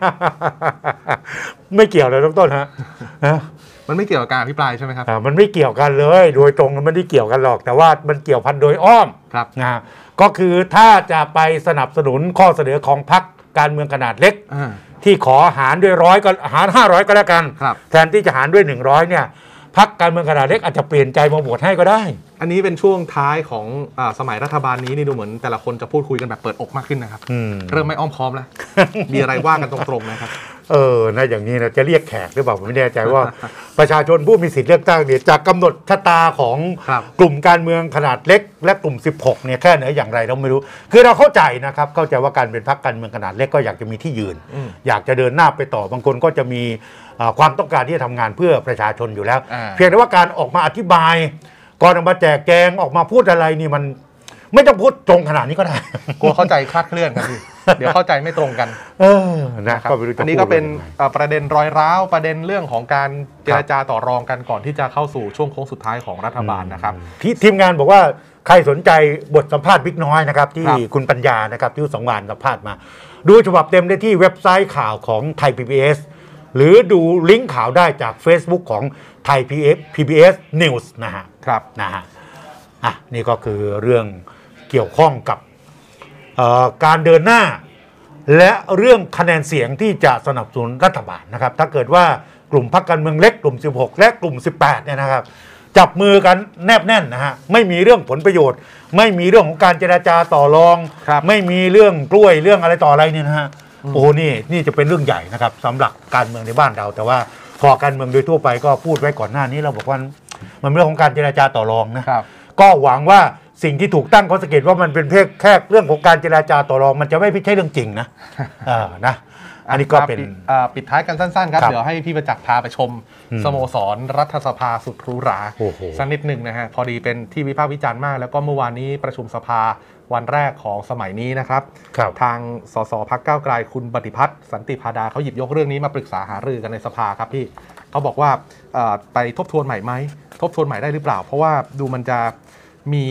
ไม่เกี่ยวเลยต้นฮะมันไม่เกี่ยวกับการอภิปรายใช่ไหมครับมันไม่เกี่ยวกันเลยโดยตรงมันไม่ได้เกี่ยวกันหรอกแต่ว่ามันเกี่ยวพันโดยอ้อมครับนะก็คือถ้าจะไปสนับสนุนข้อเสนอของพรรคการเมืองขนาดเล็กที่ขอหารด้วยร้อยก็หารห้าร้อยก็แล้วกันแทนที่จะหารด้วยหนึ่งร้อยเนี่ยพรรคการเมืองขนาดเล็กอาจจะเปลี่ยนใจมาโหวตให้ก็ได้อันนี้เป็นช่วงท้ายของอ่าสมัยรัฐบาลนี้นี่ดูเหมือนแต่ละคนจะพูดคุยกันแบบเปิดอกมากขึ้นนะครับเริ่มไม่อ้อมค้อมแล้ว มีอะไรว่ากันตรงๆนะครับเออนะอย่างนี้นะจะเรียกแขกหรือเปล่าผมไม่แน่ใจว่า ประชาชนผู้มีสิทธิ์เลือกตั้งเนี่ยจะกำหนดชะตาของกลุ่มการเมืองขนาดเล็กและกลุ่มสิบหกเนี่ยแค่ไหนอย่างไรเราไม่รู้คือเราเข้าใจนะครับเข้าใจว่าการเป็นพรรคการเมืองขนาดเล็กก็อยากจะมีที่ยืนอยากจะเดินหน้าไปต่อบางคนก็จะมีความต้องการที่จะทำงานเพื่อประชาชนอยู่แล้วเพียงแต่ว่าการออกมาอธิบายก่อนออกมาแจกแจงออกมาพูดอะไรนี่มันไม่ต้องพูดตรงขนาดนี้ก็ได้กลัวเข้าใจคลาดเคลื่อนครับพี่เดี๋ยวเข้าใจไม่ตรงกันเออนะครับอันนี้ก็เป็นประเด็นรอยร้าวประเด็นเรื่องของการเจรจาต่อรองกันก่อนที่จะเข้าสู่ช่วงโค้งสุดท้ายของรัฐบาลนะครับทีมงานบอกว่าใครสนใจบทสัมภาษณ์บิ๊กน้อยนะครับที่คุณปัญญานะครับที่สองวันสัมภาษณ์มาดูฉบับเต็มได้ที่เว็บไซต์ข่าวของไทย พี บี เอส หรือดูลิงก์ข่าวได้จาก Facebook ของไทย พี บี เอส News นะฮะครับนะฮะอ่ะนี่ก็คือเรื่องเกี่ยวข้องกับการเดินหน้าและเรื่องคะแนนเสียงที่จะสนับสนุนรัฐบาลนะครับถ้าเกิดว่ากลุ่มพรรคการเมืองเล็กกลุ่มสิบหกและกลุ่มสิบแปดเนี่ยนะครับจับมือกันแนบแน่นนะฮะไม่มีเรื่องผลประโยชน์ไม่มีเรื่องของการเจรจาต่อรองไม่มีเรื่องกล้วยเรื่องอะไรต่ออะไรเนี่ยนะฮะโอ้นี่นี่จะเป็นเรื่องใหญ่นะครับสำหรับการเมืองในบ้านเราแต่ว่าพอการเมืองโดยทั่วไปก็พูดไว้ก่อนหน้านี้เราบอกว่ามันเป็นเรื่องของการเจรจาต่อรองนะก็หวังว่าสิ่งที่ถูกตั้งข้อสังเกตว่ามันเป็นเพียงแค่เรื่องของการเจรจาต่อรองมันจะไม่ใช่เรื่องจริงนะเออนะอันนี้ก็เป็นปิดท้ายกันสั้นๆครับเดี๋ยวให้พี่ประจักษ์พาไปชมสโมสรรัฐสภาสุดหรูหราสักนิดหนึ่งนะฮะพอดีเป็นที่วิพากษ์วิจารณ์มากแล้วก็เมื่อวานนี้ประชุมสภาวันแรกของสมัยนี้นะครับทางสสพรรคก้าวไกลคุณปฏิพัฒน์สันติพาดาเขาหยิบยกเรื่องนี้มาปรึกษาหารือกันในสภาครับพี่เขาบอกว่าไปทบทวนใหม่ไหมทบทวนใหม่ได้หรือเปล่าเพราะว่าดูมันจะมี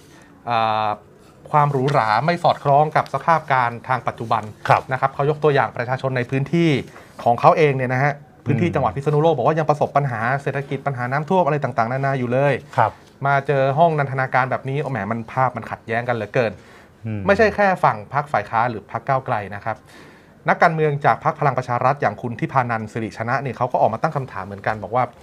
ความหรูหราไม่สอดคล้องกับสภาพการทางปัจจุบันนะครับเขายกตัวอย่างประชาชนในพื้นที่ของเขาเองเนี่ยนะฮะพื้นที่จังหวัดพิษณุโลกบอกว่ายังประสบปัญหาเศรษฐกิจปัญหาน้ำท่วมอะไรต่างๆนานาอยู่เลยมาเจอห้องนันทนาการแบบนี้โอ้แหมมันภาพมันขัดแย้งกันเหลือเกินไม่ใช่แค่ฝั่งพรรคฝ่ายค้านหรือพรรคก้าวไกลนะครับนักการเมืองจากพรรคพลังประชารัฐอย่างคุณทิพานันท์สิริชนะเนี่ยเขาก็ออกมาตั้งคำถามเหมือนกันบอกว่า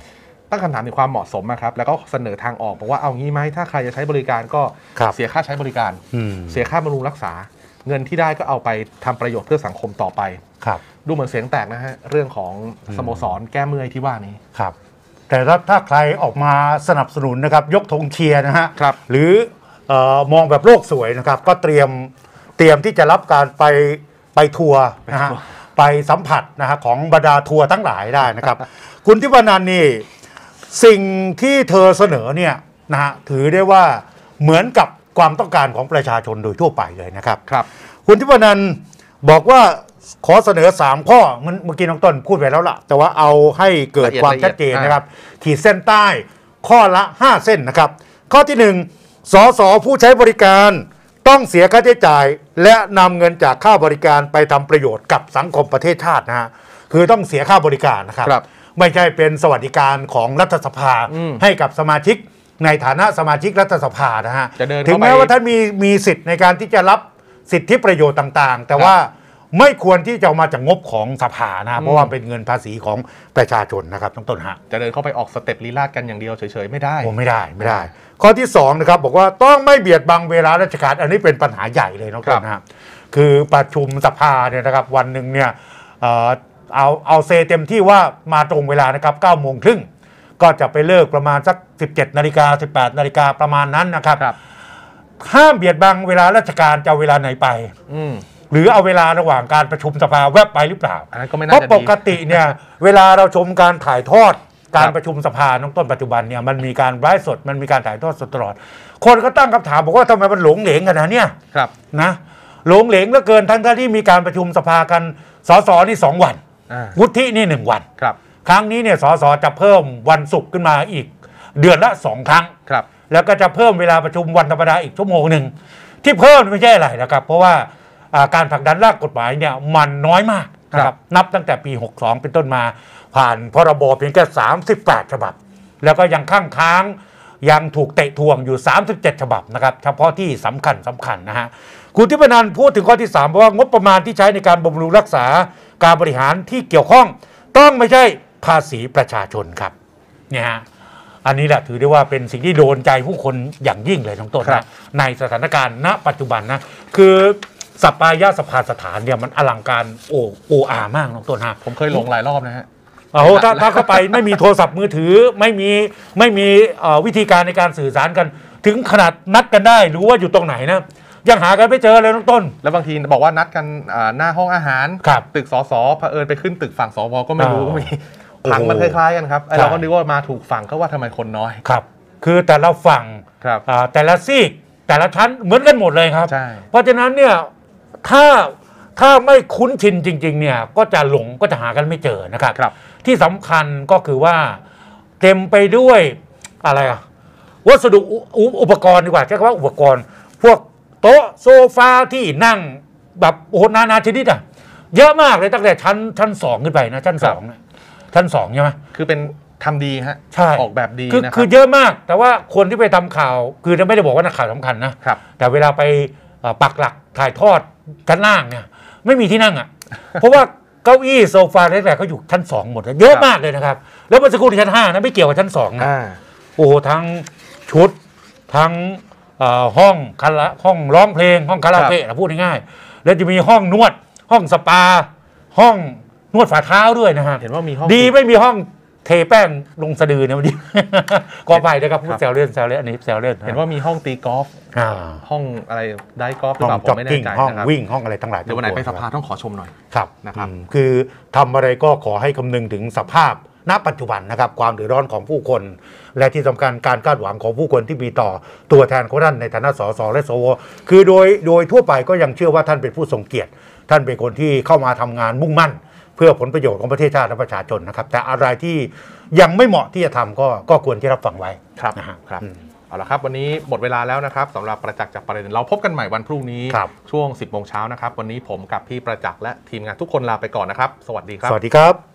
ตั้งคำถามถึงความเหมาะสมนะครับแล้วก็เสนอทางออกบอกว่าเอางี้ไหมถ้าใครจะใช้บริการก็เสียค่าใช้บริการเสียค่าบำรุงรักษาเงินที่ได้ก็เอาไปทำประโยชน์เพื่อสังคมต่อไปครับดูเหมือนเสียงแตกนะฮะเรื่องของสโมสรแก้เมื่อยที่ว่านี้ครับแต่ถ้าถ้าใครออกมาสนับสนุนนะครับยกธงเชียร์นะฮะหรือเอ่อมองแบบโลกสวยนะครับก็เตรียมเตรียมที่จะรับการไปไปทัวร์นะฮะไปสัมผัสนะฮะของบรรดาทัวร์ทั้งหลายได้นะครับ คุณทิพนันนี่สิ่งที่เธอเสนอเนี่ยนะฮะถือได้ว่าเหมือนกับความต้องการของประชาชนโดยทั่วไปเลยนะครับครับคุณทิพนันบอกว่าขอเสนอสามข้อเมื่อกี้น้องต้นพูดไปแล้วล่ะแต่ว่าเอาให้เกิดความชัดเจนนะครับขีดเส้นใต้ข้อละห้าเส้นนะครับข้อที่หนึ่งสสผู้ใช้บริการต้องเสียค่าใช้จ่ายและนำเงินจากค่าบริการไปทำประโยชน์กับสังคมประเทศชาตินะฮะคือต้องเสียค่าบริการนะครับไม่ใช่เป็นสวัสดิการของรัฐสภาให้กับสมาชิกในฐานะสมาชิกรัฐสภานะฮะถึงแม้ว่าท่านมีมีสิทธิ์ในการที่จะรับสิทธิประโยชน์ต่างๆแต่ว่าไม่ควรที่จะมาจากงบของสภานะเพราะว่าเป็นเงินภาษีของประชาชนนะครับต้องต้นฮะจะเดินเข้าไปออกสเต็ปลีลาดกันอย่างเดียวเฉยๆไม่ได้โอ้ไม่ได้ไม่ได้ข้อที่สองนะครับบอกว่าต้องไม่เบียดบังเวลาราชการอันนี้เป็นปัญหาใหญ่เลยน้องต้นนะครับคือประชุมสภาเนี่ยนะครับวันหนึ่งเนี่ยเอาเอาเซเต็มที่ว่ามาตรงเวลานะครับเก้าโมงครึ่งก็จะไปเลิกประมาณสักสิบเจ็ดนาฬิกาสิบแปดนาฬิกาประมาณนั้นนะครับห้ามเบียดบังเวลาราชการจะเอาเวลาไหนไปหรือเอาเวลาระหว่างการประชุมสภาแวบไปหรือเปล่าเพราะปกติเนี่ยเวลาเราชมการถ่ายทอดการประชุมสภาน้องต้นปัจจุบันเนี่ยมันมีการไลฟ์สดมันมีการถ่ายทอดสดตลอดคนก็ตั้งคำถามบอกว่าทำไมมันหลงเหลงกันนะเนี่ยนะหลงเหลงเหลือเกินทั้งที่มีการประชุมสภากันสสนี่สองวันวุฒินี่หนึ่งวันครั้งนี้เนี่ยสสจะเพิ่มวันศุกร์ขึ้นมาอีกเดือนละสองครั้งแล้วก็จะเพิ่มเวลาประชุมวันธรรมดาอีกชั่วโมงหนึ่งที่เพิ่มไม่ใช่อะไรนะครับเพราะว่าการผลักดันร่างกฎหมายเนี่ยมันน้อยมากนะครับนับตั้งแต่ปีหกสองเป็นต้นมาผ่านพรบเพียงแค่สามสิบแปดฉบับแล้วก็ยังค้างค้างยังถูกเตะทวงอยู่สามสิบเจ็ดฉบับนะครับเฉพาะที่สำคัญสำคัญนะฮะคุณทิพนันพูดถึงข้อที่สามบอกว่างบประมาณที่ใช้ในการบำรุงรักษาการบริหารที่เกี่ยวข้องต้องไม่ใช่ภาษีประชาชนครับเนี่ยฮะอันนี้แหละถือได้ว่าเป็นสิ่งที่โดนใจผู้คนอย่างยิ่งเลยทั้งต้นนะในสถานการณ์ณปัจจุบันนะคือสปายาสภาสถานเนี่ยมันอลังการโอโออามากน้องต้นฮะผมเคยลงหลายรอบนะฮะเอาถ้าถ้าเข้าไปไม่มีโทรศัพท์มือถือไม่มีไม่มีวิธีการในการสื่อสารกันถึงขนาดนัดกันได้รู้ว่าอยู่ตรงไหนนะยังหากันไม่เจอเลยน้องต้นแล้วบางทีบอกว่านัดกันหน้าห้องอาหารตึกสสเผอิญไปขึ้นตึกฝั่งสวก็ไม่รู้ก็มีผังมันคล้ายๆกันครับเราก็นึกว่ามาถูกฝั่งเขาว่าทำไมคนน้อยครับคือแต่ละฝั่งแต่ละซีกแต่ละชั้นเหมือนกันหมดเลยครับเพราะฉะนั้นเนี่ยถ้าถ้าไม่คุ้นชินจริงๆเนี่ยก็จะหลงก็จะหากันไม่เจอนะครับรบที่สำคัญก็คือว่าเต็มไปด้วยอะไรอะวัสดุอุปกรณ์ดีกว่าใช้คำว่าอุปกรณ์พวกโต๊ะโซฟาที่นั่งแบบโอ้โหนานาชนิดอะเยอะมากเลยตั้งแต่ชั้นชั้นสองขึ้นไปนะชั้นสองนะชั้นสองใช่ไหมคือเป็นทำดีฮะใช่ออกแบบดีนะครับคือเยอะมากแต่ว่าคนที่ไปทำข่าวคือจะไม่ได้บอกว่านักข่าวสำคัญนะครับแต่เวลาไปปักหลักถ่ายทอดชั้นล่างเนี่ยไม่มีที่นั่งอ่ะ เพราะว่าเก้าอี้โซฟาอะไรแต่เขาอยู่ชั้นสองหมดเยอะมากเลยนะครับแล้วเมื่อสักครู่ที่ชั้นห้านะไม่เกี่ยวกับชั้นสองนะโอ้ทั้งชุดทั้งห้องคาราห้องร้องเพลงห้องคาราโอเกะพูดง่ายๆแล้วจะมีห้องนวดห้องสปาห้องนวดฝ่าเท้าด้วยนะฮะเห็นว่ามีห้องดีไม่มีห้องเทแป้งลงสะดือเนี่ยวันนี้ก็ไปนะครับพูดแซวเล่นแซวเล่นอันนี้แซวเล่นเห็นว่ามีห้องตีกอล์ฟห้องอะไรได้กอล์ฟหรือเปล่าผมไม่แน่ใจห้องวิ่งห้องอะไรทั้งหลายเดี๋ยววันไหนไปสภาต้องขอชมหน่อยครับนะครับคือทำอะไรก็ขอให้คำนึงถึงสภาพณปัจจุบันนะครับความเดือดร้อนของผู้คนและที่สำคัญการคาดหวังของผู้คนที่มีต่อตัวแทนของท่านในฐานะสสและสวคือโดยโดยทั่วไปก็ยังเชื่อว่าท่านเป็นผู้ทรงเกียรติท่านเป็นคนที่เข้ามาทำงานมุ่งมั่นเพื่อผลประโยชน์ของประเทศชาติและประชาชนนะครับแต่อะไรที่ยังไม่เหมาะที่จะทำก็ก็ควรที่รับฟังไว้ครับนะครับเอาละครับวันนี้หมดเวลาแล้วนะครับสำหรับประจักษ์จากประเด็นเราพบกันใหม่วันพรุ่งนี้ช่วงสิบโมงเช้านะครับวันนี้ผมกับพี่ประจักษ์และทีมงานทุกคนลาไปก่อนนะครับสวัสดีครับสวัสดีครับ